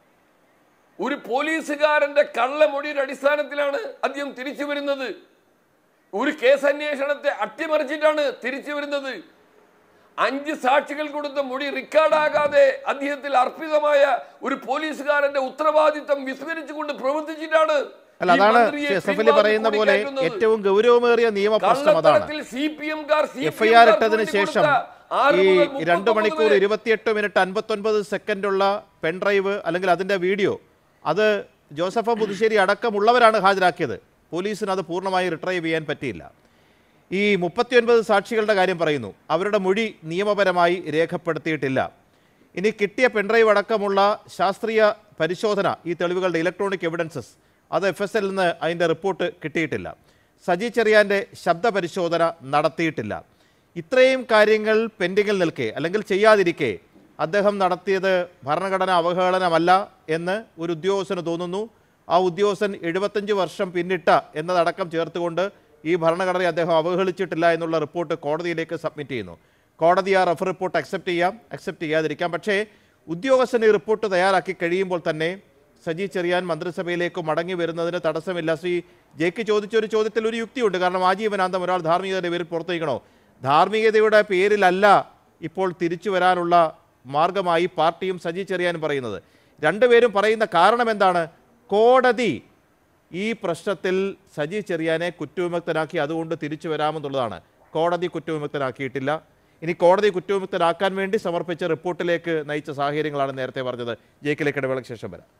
ഒരു പോലീസുകാരന്റെ കള്ളമൊഴിയുടെ അടിസ്ഥാനത്തിലാണ് അദ്ദേഹം തിരിച്ചു വരുന്നത്. ഒരു കേസന്വേഷണത്തെ അട്ടിമറിച്ചിട്ടാണ് തിരിച്ചു വരുന്നത്. അഞ്ച് സാക്ഷികൾ കൊടുത്ത മൊഴി റെക്കോർഡാകാതെ അദ്ദേഹത്തിൽ അർപ്പിതമായ ഒരു പോലീസുകാരന്റെ ഉത്തരവാദിത്തം വിസ്മരിച്ചുകൊണ്ട് പ്രവർത്തിച്ചിട്ടാണ്. അല്ല, അതാണ് എസ്എഫ്ഐ പറയുന്ന പോലെ ഏറ്റവും ഗൗരവമേറിയ നിയമപ്രശ്നം അതാണ്. എഫ്ഐആർ ഇട്ടതിന് ശേഷം ഈ രണ്ടു മണിക്കൂർ ഇരുപത്തിയെട്ട് മിനിറ്റ് അൻപത്തി ഒൻപത് സെക്കൻഡുള്ള പെൻഡ്രൈവ് അല്ലെങ്കിൽ അതിന്റെ വീഡിയോ അത് ജോസഫ് പുതുശ്ശേരി അടക്കമുള്ളവരാണ് ഹാജരാക്കിയത്. പോലീസിന് അത് പൂർണ്ണമായി റിട്രൈവ് ചെയ്യാൻ പറ്റിയില്ല. ഈ മുപ്പത്തിയൊൻപത് സാക്ഷികളുടെ കാര്യം പറയുന്നു. അവരുടെ മൊഴി നിയമപരമായി രേഖപ്പെടുത്തിയിട്ടില്ല. ഇനി കിട്ടിയ പെൻഡ്രൈവ് അടക്കമുള്ള ശാസ്ത്രീയ പരിശോധന, ഈ തെളിവുകളുടെ ഇലക്ട്രോണിക് എവിഡൻസസ്, അത് എഫ് എസ് എല്ലിൽ നിന്ന് അതിൻ്റെ റിപ്പോർട്ട് കിട്ടിയിട്ടില്ല. സജി ചെറിയാൻ്റെ ശബ്ദ പരിശോധന നടത്തിയിട്ടില്ല. ഇത്രയും കാര്യങ്ങൾ പെൻഡിങ്ങിൽ നിൽക്കെ അല്ലെങ്കിൽ ചെയ്യാതിരിക്കെ അദ്ദേഹം നടത്തിയത് ഭരണഘടനാ അവഹേളനമല്ല എന്ന് ഒരു ഉദ്യോഗസ്ഥന് തോന്നുന്നു. ആ ഉദ്യോഗസ്ഥൻ എഴുപത്തഞ്ച് വർഷം പിന്നിട്ട എന്നതടക്കം ചേർത്തുകൊണ്ട് ഈ ഭരണഘടനയെ അദ്ദേഹം അവഹേളിച്ചിട്ടില്ല എന്നുള്ള റിപ്പോർട്ട് കോടതിയിലേക്ക് സബ്മിറ്റ് ചെയ്യുന്നു. കോടതി ആ റഫർ റിപ്പോർട്ട് അക്സെപ്റ്റ് ചെയ്യാം, അക്സെപ്റ്റ് ചെയ്യാതിരിക്കാം. പക്ഷേ ഉദ്യോഗസ്ഥൻ ഈ റിപ്പോർട്ട് തയ്യാറാക്കി കഴിയുമ്പോൾ തന്നെ സജി ചെറിയാൻ മന്ത്രിസഭയിലേക്ക് മടങ്ങി വരുന്നതിന് തടസ്സമില്ല. ശ്രീ ജെക്ക് ചോദിച്ചൊരു ചോദ്യത്തിൽ ഒരു യുക്തിയുണ്ട്. കാരണം ആജീവനാന്തം ഒരാൾ ധാർമ്മികതയുടെ പേരിൽ പുറത്തേക്കണോ? ധാർമ്മികതയുടെ പേരിലല്ല ഇപ്പോൾ തിരിച്ചു വരാനുള്ള മാർഗമായി പാർട്ടിയും സജി ചെറിയാനും പറയുന്നത്. രണ്ടുപേരും പറയുന്ന കാരണം എന്താണ്? കോടതി ഈ പ്രശ്നത്തിൽ സജി ചെറിയാനെ കുറ്റവിമുക്തനാക്കി, അതുകൊണ്ട് തിരിച്ചു വരാമെന്നുള്ളതാണ്. കോടതി കുറ്റവിമുക്തനാക്കിയിട്ടില്ല. ഇനി കോടതി കുറ്റവിമുക്തനാക്കാൻ വേണ്ടി സമർപ്പിച്ച റിപ്പോർട്ടിലേക്ക് നയിച്ച സാഹചര്യങ്ങളാണ് നേരത്തെ പറഞ്ഞത്. ജയിക്കിലേക്ക് ഇടവേളയ്ക്ക് ശേഷം വരാം.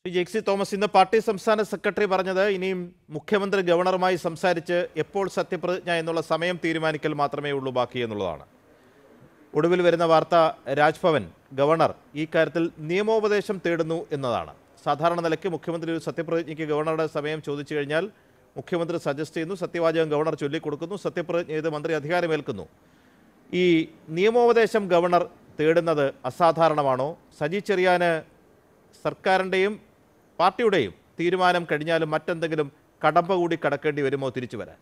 ശ്രീ ജെക്സി തോമസ്, ഇന്ന് പാർട്ടി സംസ്ഥാന സെക്രട്ടറി പറഞ്ഞത് ഇനിയും മുഖ്യമന്ത്രി ഗവർണറുമായി സംസാരിച്ച് എപ്പോൾ സത്യപ്രതിജ്ഞ എന്നുള്ള സമയം തീരുമാനിക്കൽ മാത്രമേ ഉള്ളൂ ബാക്കി എന്നുള്ളതാണ്. ഒടുവിൽ വരുന്ന വാർത്ത രാജ്ഭവൻ ഗവർണർ ഈ കാര്യത്തിൽ നിയമോപദേശം തേടുന്നു എന്നതാണ്. സാധാരണ നിലയ്ക്ക് മുഖ്യമന്ത്രി ഒരു സത്യപ്രതിജ്ഞയ്ക്ക് ഗവർണറുടെ സമയം ചോദിച്ചു കഴിഞ്ഞാൽ മുഖ്യമന്ത്രി സജസ്റ്റ് ചെയ്യുന്നു, സത്യവാചകം ഗവർണർ ചൊല്ലിക്കൊടുക്കുന്നു, സത്യപ്രതിജ്ഞ ചെയ്ത് മന്ത്രി അധികാരമേൽക്കുന്നു. ഈ നിയമോപദേശം ഗവർണർ തേടുന്നത് അസാധാരണമാണോ? സജി ചെറിയാന് സർക്കാരിൻ്റെയും പാർട്ടിയുടെയും തീരുമാനം കഴിഞ്ഞാലും മറ്റെന്തെങ്കിലും കടമ്പ കൂടി കടക്കേണ്ടി വരുമോ തിരിച്ചു വരാൻ?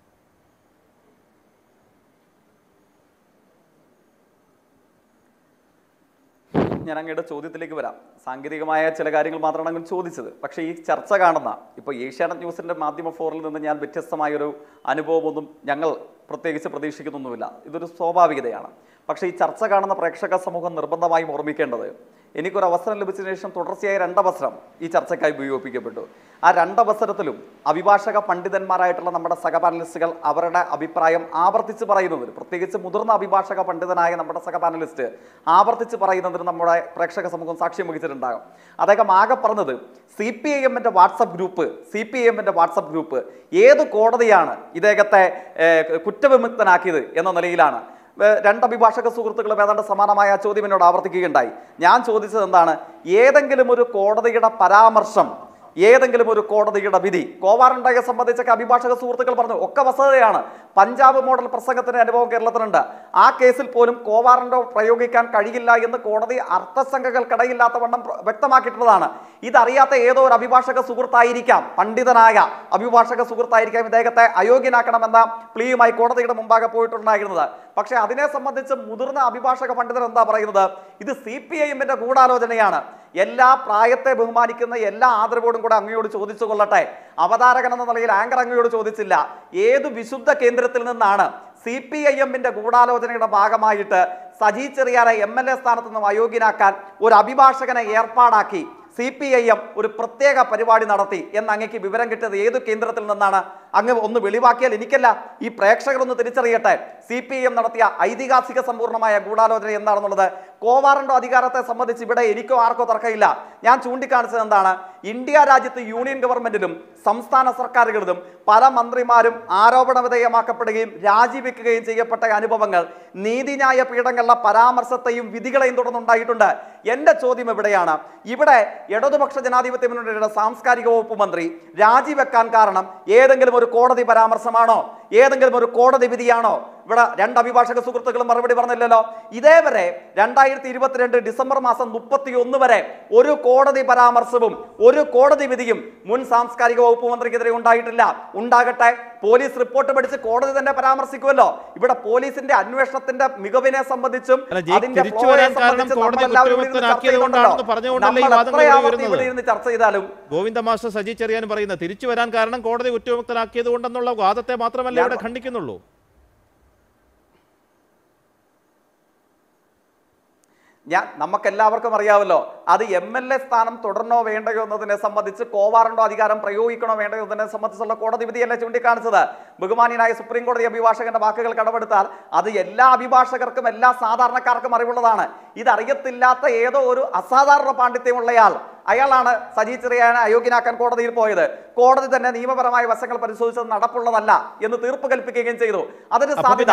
ഞാൻ അങ്ങയുടെ ചോദ്യത്തിലേക്ക് വരാം. സാങ്കേതികമായ ചില കാര്യങ്ങൾ മാത്രമാണ് അങ്ങ് ചോദിച്ചത്. പക്ഷേ ഈ ചർച്ച കാണുന്ന ഇപ്പോൾ ഏഷ്യാനെറ്റ് ന്യൂസിൻ്റെ മാധ്യമ ഫോറിൽ നിന്ന് ഞാൻ വ്യത്യസ്തമായൊരു അനുഭവമൊന്നും ഞങ്ങൾ പ്രത്യേകിച്ച് പ്രതീക്ഷിക്കുന്നൊന്നുമില്ല. ഇതൊരു സ്വാഭാവികതയാണ്. പക്ഷേ ഈ ചർച്ച കാണുന്ന പ്രേക്ഷക സമൂഹം നിർബന്ധമായും ഓർമ്മിക്കേണ്ടത്, എനിക്കൊരു അവസരം ലഭിച്ചതിന് ശേഷം തുടർച്ചയായ രണ്ടവസരം ഈ ചർച്ചയ്ക്കായി ഉപയോഗിക്കപ്പെട്ടു. ആ രണ്ടവസരത്തിലും അഭിഭാഷക പണ്ഡിതന്മാരായിട്ടുള്ള നമ്മുടെ സഹപാനലിസ്റ്റുകൾ അവരുടെ അഭിപ്രായം ആവർത്തിച്ച് പറയുന്നതിന്, പ്രത്യേകിച്ച് മുതിർന്ന അഭിഭാഷക പണ്ഡിതനായ നമ്മുടെ സഹപാനലിസ്റ്റ് ആവർത്തിച്ച് പറയുന്നതിന് നമ്മുടെ പ്രേക്ഷക സമൂഹം സാക്ഷ്യം വഹിച്ചിട്ടുണ്ടാകും. അദ്ദേഹം ആകെ പറഞ്ഞത് സി പി ഐ എമ്മിൻ്റെ WhatsApp group C P I എമ്മിൻ്റെ വാട്സപ്പ് ഗ്രൂപ്പ് ഏത് കോടതിയാണ് ഇദ്ദേഹത്തെ കുറ്റവിമുക്തനാക്കിയത് എന്ന നിലയിലാണ്. രണ്ട് അഭിഭാഷക സുഹൃത്തുക്കളും ഏതാണ്ട് സമാനമായ ചോദ്യം എന്നോട് ആവർത്തിക്കുകയുണ്ടായി. ഞാൻ ചോദിച്ചത് എന്താണ്, ഏതെങ്കിലും ഒരു കോടതിയുടെ പരാമർശം, ഏതെങ്കിലും ഒരു കോടതിയുടെ വിധി, കോവാറണ്ടയെ സംബന്ധിച്ചൊക്കെ അഭിഭാഷക സുഹൃത്തുക്കൾ പറഞ്ഞു ഒക്കെ വസ്തുതയാണ്. പഞ്ചാബ് മോഡൽ പ്രസംഗത്തിന്റെ അനുഭവം കേരളത്തിലുണ്ട്. ആ കേസിൽ പോലും കോവാറണ്ടോ പ്രയോഗിക്കാൻ കഴിയില്ല എന്ന് കോടതി അർത്ഥസംഖ്യകൾക്കിടയില്ലാത്ത വണ്ണം വ്യക്തമാക്കിയിട്ടുള്ളതാണ്. ഇതറിയാത്ത ഏതോ ഒരു അഭിഭാഷക സുഹൃത്തായിരിക്കാം, പണ്ഡിതനായ അഭിഭാഷക സുഹൃത്തായിരിക്കാം ഇദ്ദേഹത്തെ അയോഗ്യനാക്കണമെന്ന പ്ലീയുമായി കോടതിയുടെ മുമ്പാകെ പോയിട്ടുണ്ടായിരുന്നത്. പക്ഷെ അതിനെ സംബന്ധിച്ച് മുതിർന്ന അഭിഭാഷക പണ്ഡിതൻ എന്താ പറയുന്നത്, ഇത് സി പി ഐ എമ്മിന്റെ ഗൂഢാലോചനയാണ്. എല്ലാ പ്രായത്തെ ബഹുമാനിക്കുന്ന എല്ലാ ആദരവോടും കൂടെ അങ്ങയോട് ചോദിച്ചു കൊള്ളട്ടെ, അവതാരകൻ എന്ന നിലയിൽ ആങ്കർ അങ്ങയോട് ചോദിച്ചില്ല, ഏതു വിശുദ്ധ കേന്ദ്രത്തിൽ നിന്നാണ് സി പി ഐ എമ്മിന്റെ ഗൂഢാലോചനയുടെ ഭാഗമായിട്ട് സജി ചെറിയാനെ എം എൽ എ സ്ഥാനത്ത് നിന്നും അയോഗ്യനാക്കാൻ ഒരു അഭിഭാഷകനെ ഏർപ്പാടാക്കി സി പി ഐ എം ഒരു പ്രത്യേക പരിപാടി നടത്തി എന്ന് അങ്ങേക്ക് വിവരം കിട്ടിയത് ഏതു കേന്ദ്രത്തിൽ നിന്നാണ്? അങ്ങ് ഒന്ന് വെളിവാക്കിയാൽ എനിക്കല്ല, ഈ പ്രേക്ഷകരൊന്ന് തിരിച്ചറിയട്ടെ. സി പി ഐ എം നടത്തിയ ഐതിഹാസിക സമ്പൂർണ്ണമായ ഗൂഢാലോചന എന്താണെന്നുള്ളത്. കോവാറണ്ടോ അധികാരത്തെ സംബന്ധിച്ച് ഇവിടെ എനിക്കോ ആർക്കോ തർക്കമില്ല. ഞാൻ ചൂണ്ടിക്കാണിച്ചത് എന്താണ്, ഇന്ത്യ രാജ്യത്ത് യൂണിയൻ ഗവൺമെന്റിലും സംസ്ഥാന സർക്കാരുകളിലും പല മന്ത്രിമാരും ആരോപണ വിധേയമാക്കപ്പെടുകയും രാജിവെക്കുകയും ചെയ്യപ്പെട്ട അനുഭവങ്ങൾ നീതിന്യായ പീഠങ്ങളുടെ പരാമർശത്തെയും വിധികളെയും തുടർന്നുണ്ടായിട്ടുണ്ട്. എന്റെ ചോദ്യം എവിടെയാണ്, ഇവിടെ ഇടതുപക്ഷ ജനാധിപത്യ മുന്നണിയുടെ സാംസ്കാരിക വകുപ്പ് മന്ത്രി രാജിവെക്കാൻ കാരണം ഏതെങ്കിലും ഒരു കോടതി പരാമർശമാണോ, ഏതെങ്കിലും ഒരു കോടതി വിധിയാണോ? ഇവിടെ രണ്ട് അഭിഭാഷക സുഹൃത്തുക്കളും മറുപടി പറഞ്ഞില്ലല്ലോ. ഇതേവരെ രണ്ടായിരത്തി ഇരുപത്തിരണ്ട് ഡിസംബർ മാസം മുപ്പത്തി ഒന്ന് വരെ ഒരു കോടതി പരാമർശവും ഒരു കോടതി വിധിയും മുൻ സാംസ്കാരിക വകുപ്പ് മന്ത്രിക്കെതിരെ ഉണ്ടായിട്ടില്ല. ഉണ്ടാകട്ടെ, പോലീസ് റിപ്പോർട്ട് പഠിച്ച് കോടതി തന്നെ പരാമർശിക്കുമല്ലോ. ഇവിടെ പോലീസിന്റെ അന്വേഷണത്തിന്റെ മികവിനെ സംബന്ധിച്ചും അതിന്റെ ചർച്ച ചെയ്താലും ഗോവിന്ദ മാസ്റ്റർ സജി ചെറിയാൻ പറയുന്നത് തിരിച്ചു വരാൻ കാരണം കോടതി കുറ്റവിമുക്തനാക്കിയത് കൊണ്ടെന്നുള്ള വാദത്തെ മാത്രമല്ല ഇവിടെ ഖണ്ഡിക്കുന്നുള്ളൂ. ഞാൻ നമുക്കെല്ലാവർക്കും അറിയാമല്ലോ, അത് എം എൽ എ സ്ഥാനം തുടരണോ വേണ്ടയോ എന്നതിനെ സംബന്ധിച്ച് കോവാറണ്ടോ അധികാരം പ്രയോഗിക്കണോ വേണ്ടയോ എന്നതിനെ സംബന്ധിച്ചുള്ള കോടതി വിധിയല്ലേ ചൂണ്ടിക്കാണിച്ചത്. ബഹുമാനിയായ സുപ്രീം കോടതി അഭിഭാഷകന്റെ വാക്കുകൾ കടമെടുത്താൽ അത് എല്ലാ അഭിഭാഷകർക്കും എല്ലാ സാധാരണക്കാർക്കും അറിവുള്ളതാണ്. ഇതറിയത്തില്ലാത്ത ഏതോ ഒരു അസാധാരണ പാണ്ഡിത്യമുള്ളയാൾ, അയാളാണ് സജി ചെറിയാനെ അയോഗ്യനാക്കാൻ കോടതിയിൽ പോയത്. കോടതി തന്നെ നിയമപരമായ വശങ്ങൾ പരിശോധിച്ചത് നടപ്പുള്ളതല്ല എന്ന് തീർപ്പ് കൽപ്പിക്കുകയും ചെയ്തു. അതിന് സാധ്യത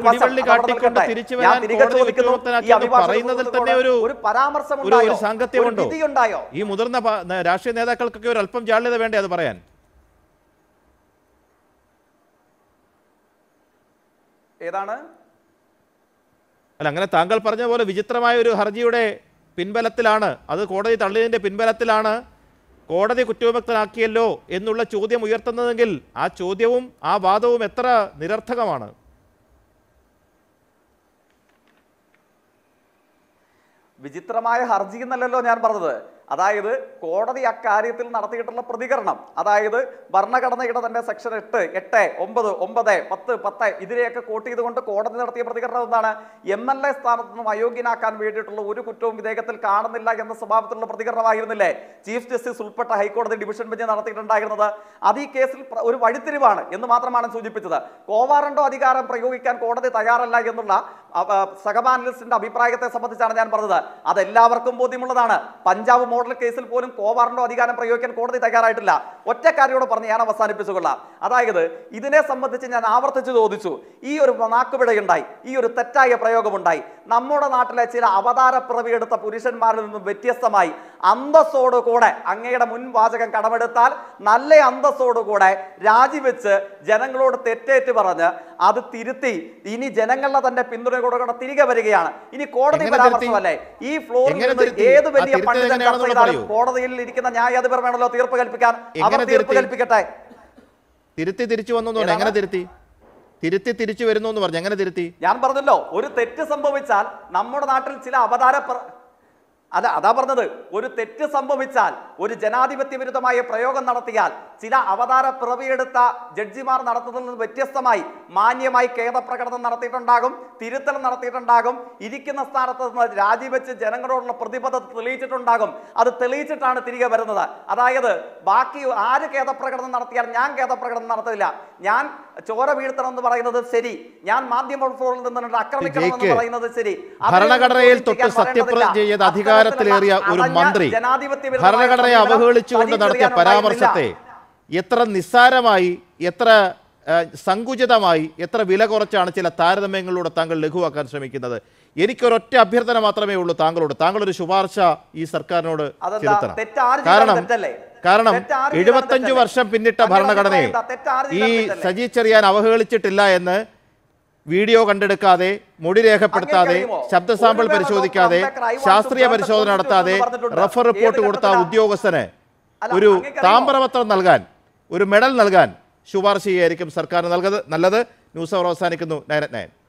ഒരു പരാമർശം ഉണ്ടായോ? ഈ മുതിർന്ന രാഷ്ട്രീയ നേതാക്കൾക്കൊക്കെ ഒരു അല്പം ജാള്യത വേണ്ടേ അത് പറയാൻ? ഏതാണ് അല്ല, അങ്ങനെ താങ്കൾ പറഞ്ഞ പോലെ വിചിത്രമായ ഒരു ഹർജിയുടെ പിൻബലത്തിലാണ്, അത് കോടതി തള്ളിയതിൻ്റെ പിൻബലത്തിലാണ് കോടതി കുറ്റവിമുക്തനാക്കിയല്ലോ എന്നുള്ള ചോദ്യം ഉയർത്തുന്നതെങ്കിൽ ആ ചോദ്യവും ആ വാദവും എത്ര നിരർത്ഥകമാണ്. വിചിത്രമായ ഹർജി എന്നല്ലല്ലോ ഞാൻ പറഞ്ഞത്. അതായത് കോടതി അക്കാര്യത്തിൽ നടത്തിയിട്ടുള്ള പ്രതികരണം, അതായത് ഭരണഘടനയുടെ തന്നെ സെക്ഷൻ എട്ട് എട്ട് ഒമ്പത് ഒമ്പത് പത്ത് പത്ത് ഇതിനെയൊക്കെ കോട്ട് ചെയ്തുകൊണ്ട് കോടതി നടത്തിയ പ്രതികരണം എന്താണ്? എം എൽ എ സ്ഥാനത്ത് നിന്നും അയോഗ്യനാക്കാൻ വേണ്ടിയിട്ടുള്ള ഒരു കുറ്റവും ഇദ്ദേഹത്തിൽ കാണുന്നില്ല എന്ന സ്വഭാവത്തിലുള്ള പ്രതികരണമായിരുന്നില്ലേ ചീഫ് ജസ്റ്റിസ് ഉൾപ്പെട്ട ഹൈക്കോടതി ഡിവിഷൻ ബെഞ്ച് നടത്തിയിട്ടുണ്ടായിരുന്നത്? അത് ഈ കേസിൽ ഒരു വഴിത്തിരിവാണ് എന്ന് മാത്രമാണ് സൂചിപ്പിച്ചത്. കോവാറണ്ടോ അധികാരം പ്രയോഗിക്കാൻ കോടതി തയ്യാറല്ല എന്നുള്ള സഹപാനലിസ്റ്റിന്റെ അഭിപ്രായത്തെ സംബന്ധിച്ചാണ് ഞാൻ പറഞ്ഞത്. അതെല്ലാവർക്കും ബോധ്യമുള്ളതാണ്. പഞ്ചാബ് മോഡൽ കേസിൽ പോലും കോവാറിന്റെ അധികാരം പ്രയോഗിക്കാൻ കോടതി തയ്യാറായിട്ടില്ല. ഒറ്റ കാര്യത്തോട് പറഞ്ഞ് ഞാൻ അവസാനിപ്പിച്ചുകൊള്ളാം. അതായത് ഇതിനെ സംബന്ധിച്ച് ഞാൻ ആവർത്തിച്ച് ചോദിച്ചു. ഈ ഒരു നാക്കുപിഴയുണ്ടായി, ഈ ഒരു തെറ്റായ പ്രയോഗമുണ്ടായി. നമ്മുടെ നാട്ടിലെ ചില അവതാര പിറവിയെടുത്ത പുരുഷന്മാരിൽ നിന്നും വ്യത്യസ്തമായി അന്തസ്സോടുകൂടെ അങ്ങയുടെ മുൻ വാചകം കടമെടുത്താൽ നല്ല അന്തസ്സോടുകൂടെ രാജിവെച്ച് ജനങ്ങളോട് തെറ്റേറ്റ് പറഞ്ഞ് അത് തിരുത്തി ഇനി ജനങ്ങളുടെ തന്നെ പിന്തുണയോടുകൂടെ തിരികെ വരികയാണ്. ഇനി കോടതി പരാമർശമല്ലേ ഈ ഫ്ലോറിൽ നിന്ന് ഏത് വലിയ പണ്ഡിതൻ ചർച്ച ചെയ്താലും കോടതിയിൽ ഇരിക്കുന്ന ന്യായാധിപർ വേണമല്ലോ തീർപ്പ് കൽപ്പിക്കാൻ. അവർ തീർപ്പ് കൽപ്പിക്കട്ടെ. തിരുത്തി തിരിച്ചു വന്നു എങ്ങനെ തിരുത്തി തിരുത്തി തിരിച്ചു വരുന്നു എന്ന് പറഞ്ഞു എങ്ങനെ തിരുത്തി? ഞാൻ പറഞ്ഞല്ലോ, ഒരു തെറ്റ് സംഭവിച്ചാൽ നമ്മുടെ നാട്ടിൽ ചില അവതാര അല്ല അതാ പറഞ്ഞത്, ഒരു തെറ്റ് സംഭവിച്ചാൽ ഒരു ജനാധിപത്യ വിരുദ്ധമായ പ്രയോഗം നടത്തിയാൽ ചില അവതാര പിറവിയെടുത്ത ജഡ്ജിമാർ നടത്തുന്നതിൽ നിന്ന് വ്യത്യസ്തമായി മാന്യമായി ഖേദപ്രകടനം നടത്തിയിട്ടുണ്ടാകും, തിരുത്തൽ നടത്തിയിട്ടുണ്ടാകും, ഇരിക്കുന്ന സ്ഥാനത്ത് നിന്ന് രാജിവെച്ച് ജനങ്ങളോടുള്ള പ്രതിബദ്ധത തെളിയിച്ചിട്ടുണ്ടാകും. അത് തെളിയിച്ചിട്ടാണ് തിരികെ വരുന്നത്. അതായത് ബാക്കി ആര് ഖേദപ്രകടനം നടത്തിയാൽ ഞാൻ ഖേദപ്രകടനം നടത്തില്ല, ഞാൻ ചോര വീഴ്ത്തണം എന്ന് പറയുന്നത് ശരി, ഞാൻ മാധ്യമ ഫോറിൽ നിന്ന് ആക്രമിക്കണം എന്ന് പറയുന്നത് ശരി. ഭരണഘടനയിൽ തൊട്ട് സത്യപ്രതിജ്ഞ ചെയ്ത അധികാരത്തിലേറിയ ഒരു മന്ത്രി ഭരണഘടനയെ അവഹേളിച്ചുകൊണ്ട് നടത്തിയ പരാമർശത്തെ എത്ര നിസ്സാരമായി, എത്ര സങ്കുചിതമായി, എത്ര വില കുറച്ചാണ് ചില താരതമ്യങ്ങളിലൂടെ താങ്കൾ ലഘുവാക്കാൻ ശ്രമിക്കുന്നത്. എനിക്കൊരൊറ്റ അഭ്യർത്ഥന മാത്രമേ ഉള്ളൂ താങ്കളോട്. താങ്കളൊരു ശുപാർശ ഈ സർക്കാരിനോട് ചെലുത്തണം. കാരണം കാരണം എഴുപത്തഞ്ചു വർഷം പിന്നിട്ട ഭരണഘടനയെ ഈ സജി ചെറിയാൻ അവഹേളിച്ചിട്ടില്ല എന്ന് വീഡിയോ കണ്ടെടുക്കാതെ, മൊഴി രേഖപ്പെടുത്താതെ, ശബ്ദ സാമ്പിൾ പരിശോധിക്കാതെ, ശാസ്ത്രീയ പരിശോധന നടത്താതെ റഫർ റിപ്പോർട്ട് കൊടുത്ത ഉദ്യോഗസ്ഥന് ഒരു താമ്രപത്രം നൽകാൻ, ഒരു മെഡൽ നൽകാൻ ശുപാർശ ചെയ്യായിരിക്കും സർക്കാർ നൽകുന്നത്. നല്ലത്. ന്യൂസ് അവർ അവസാനിക്കുന്നു. Nine at nine.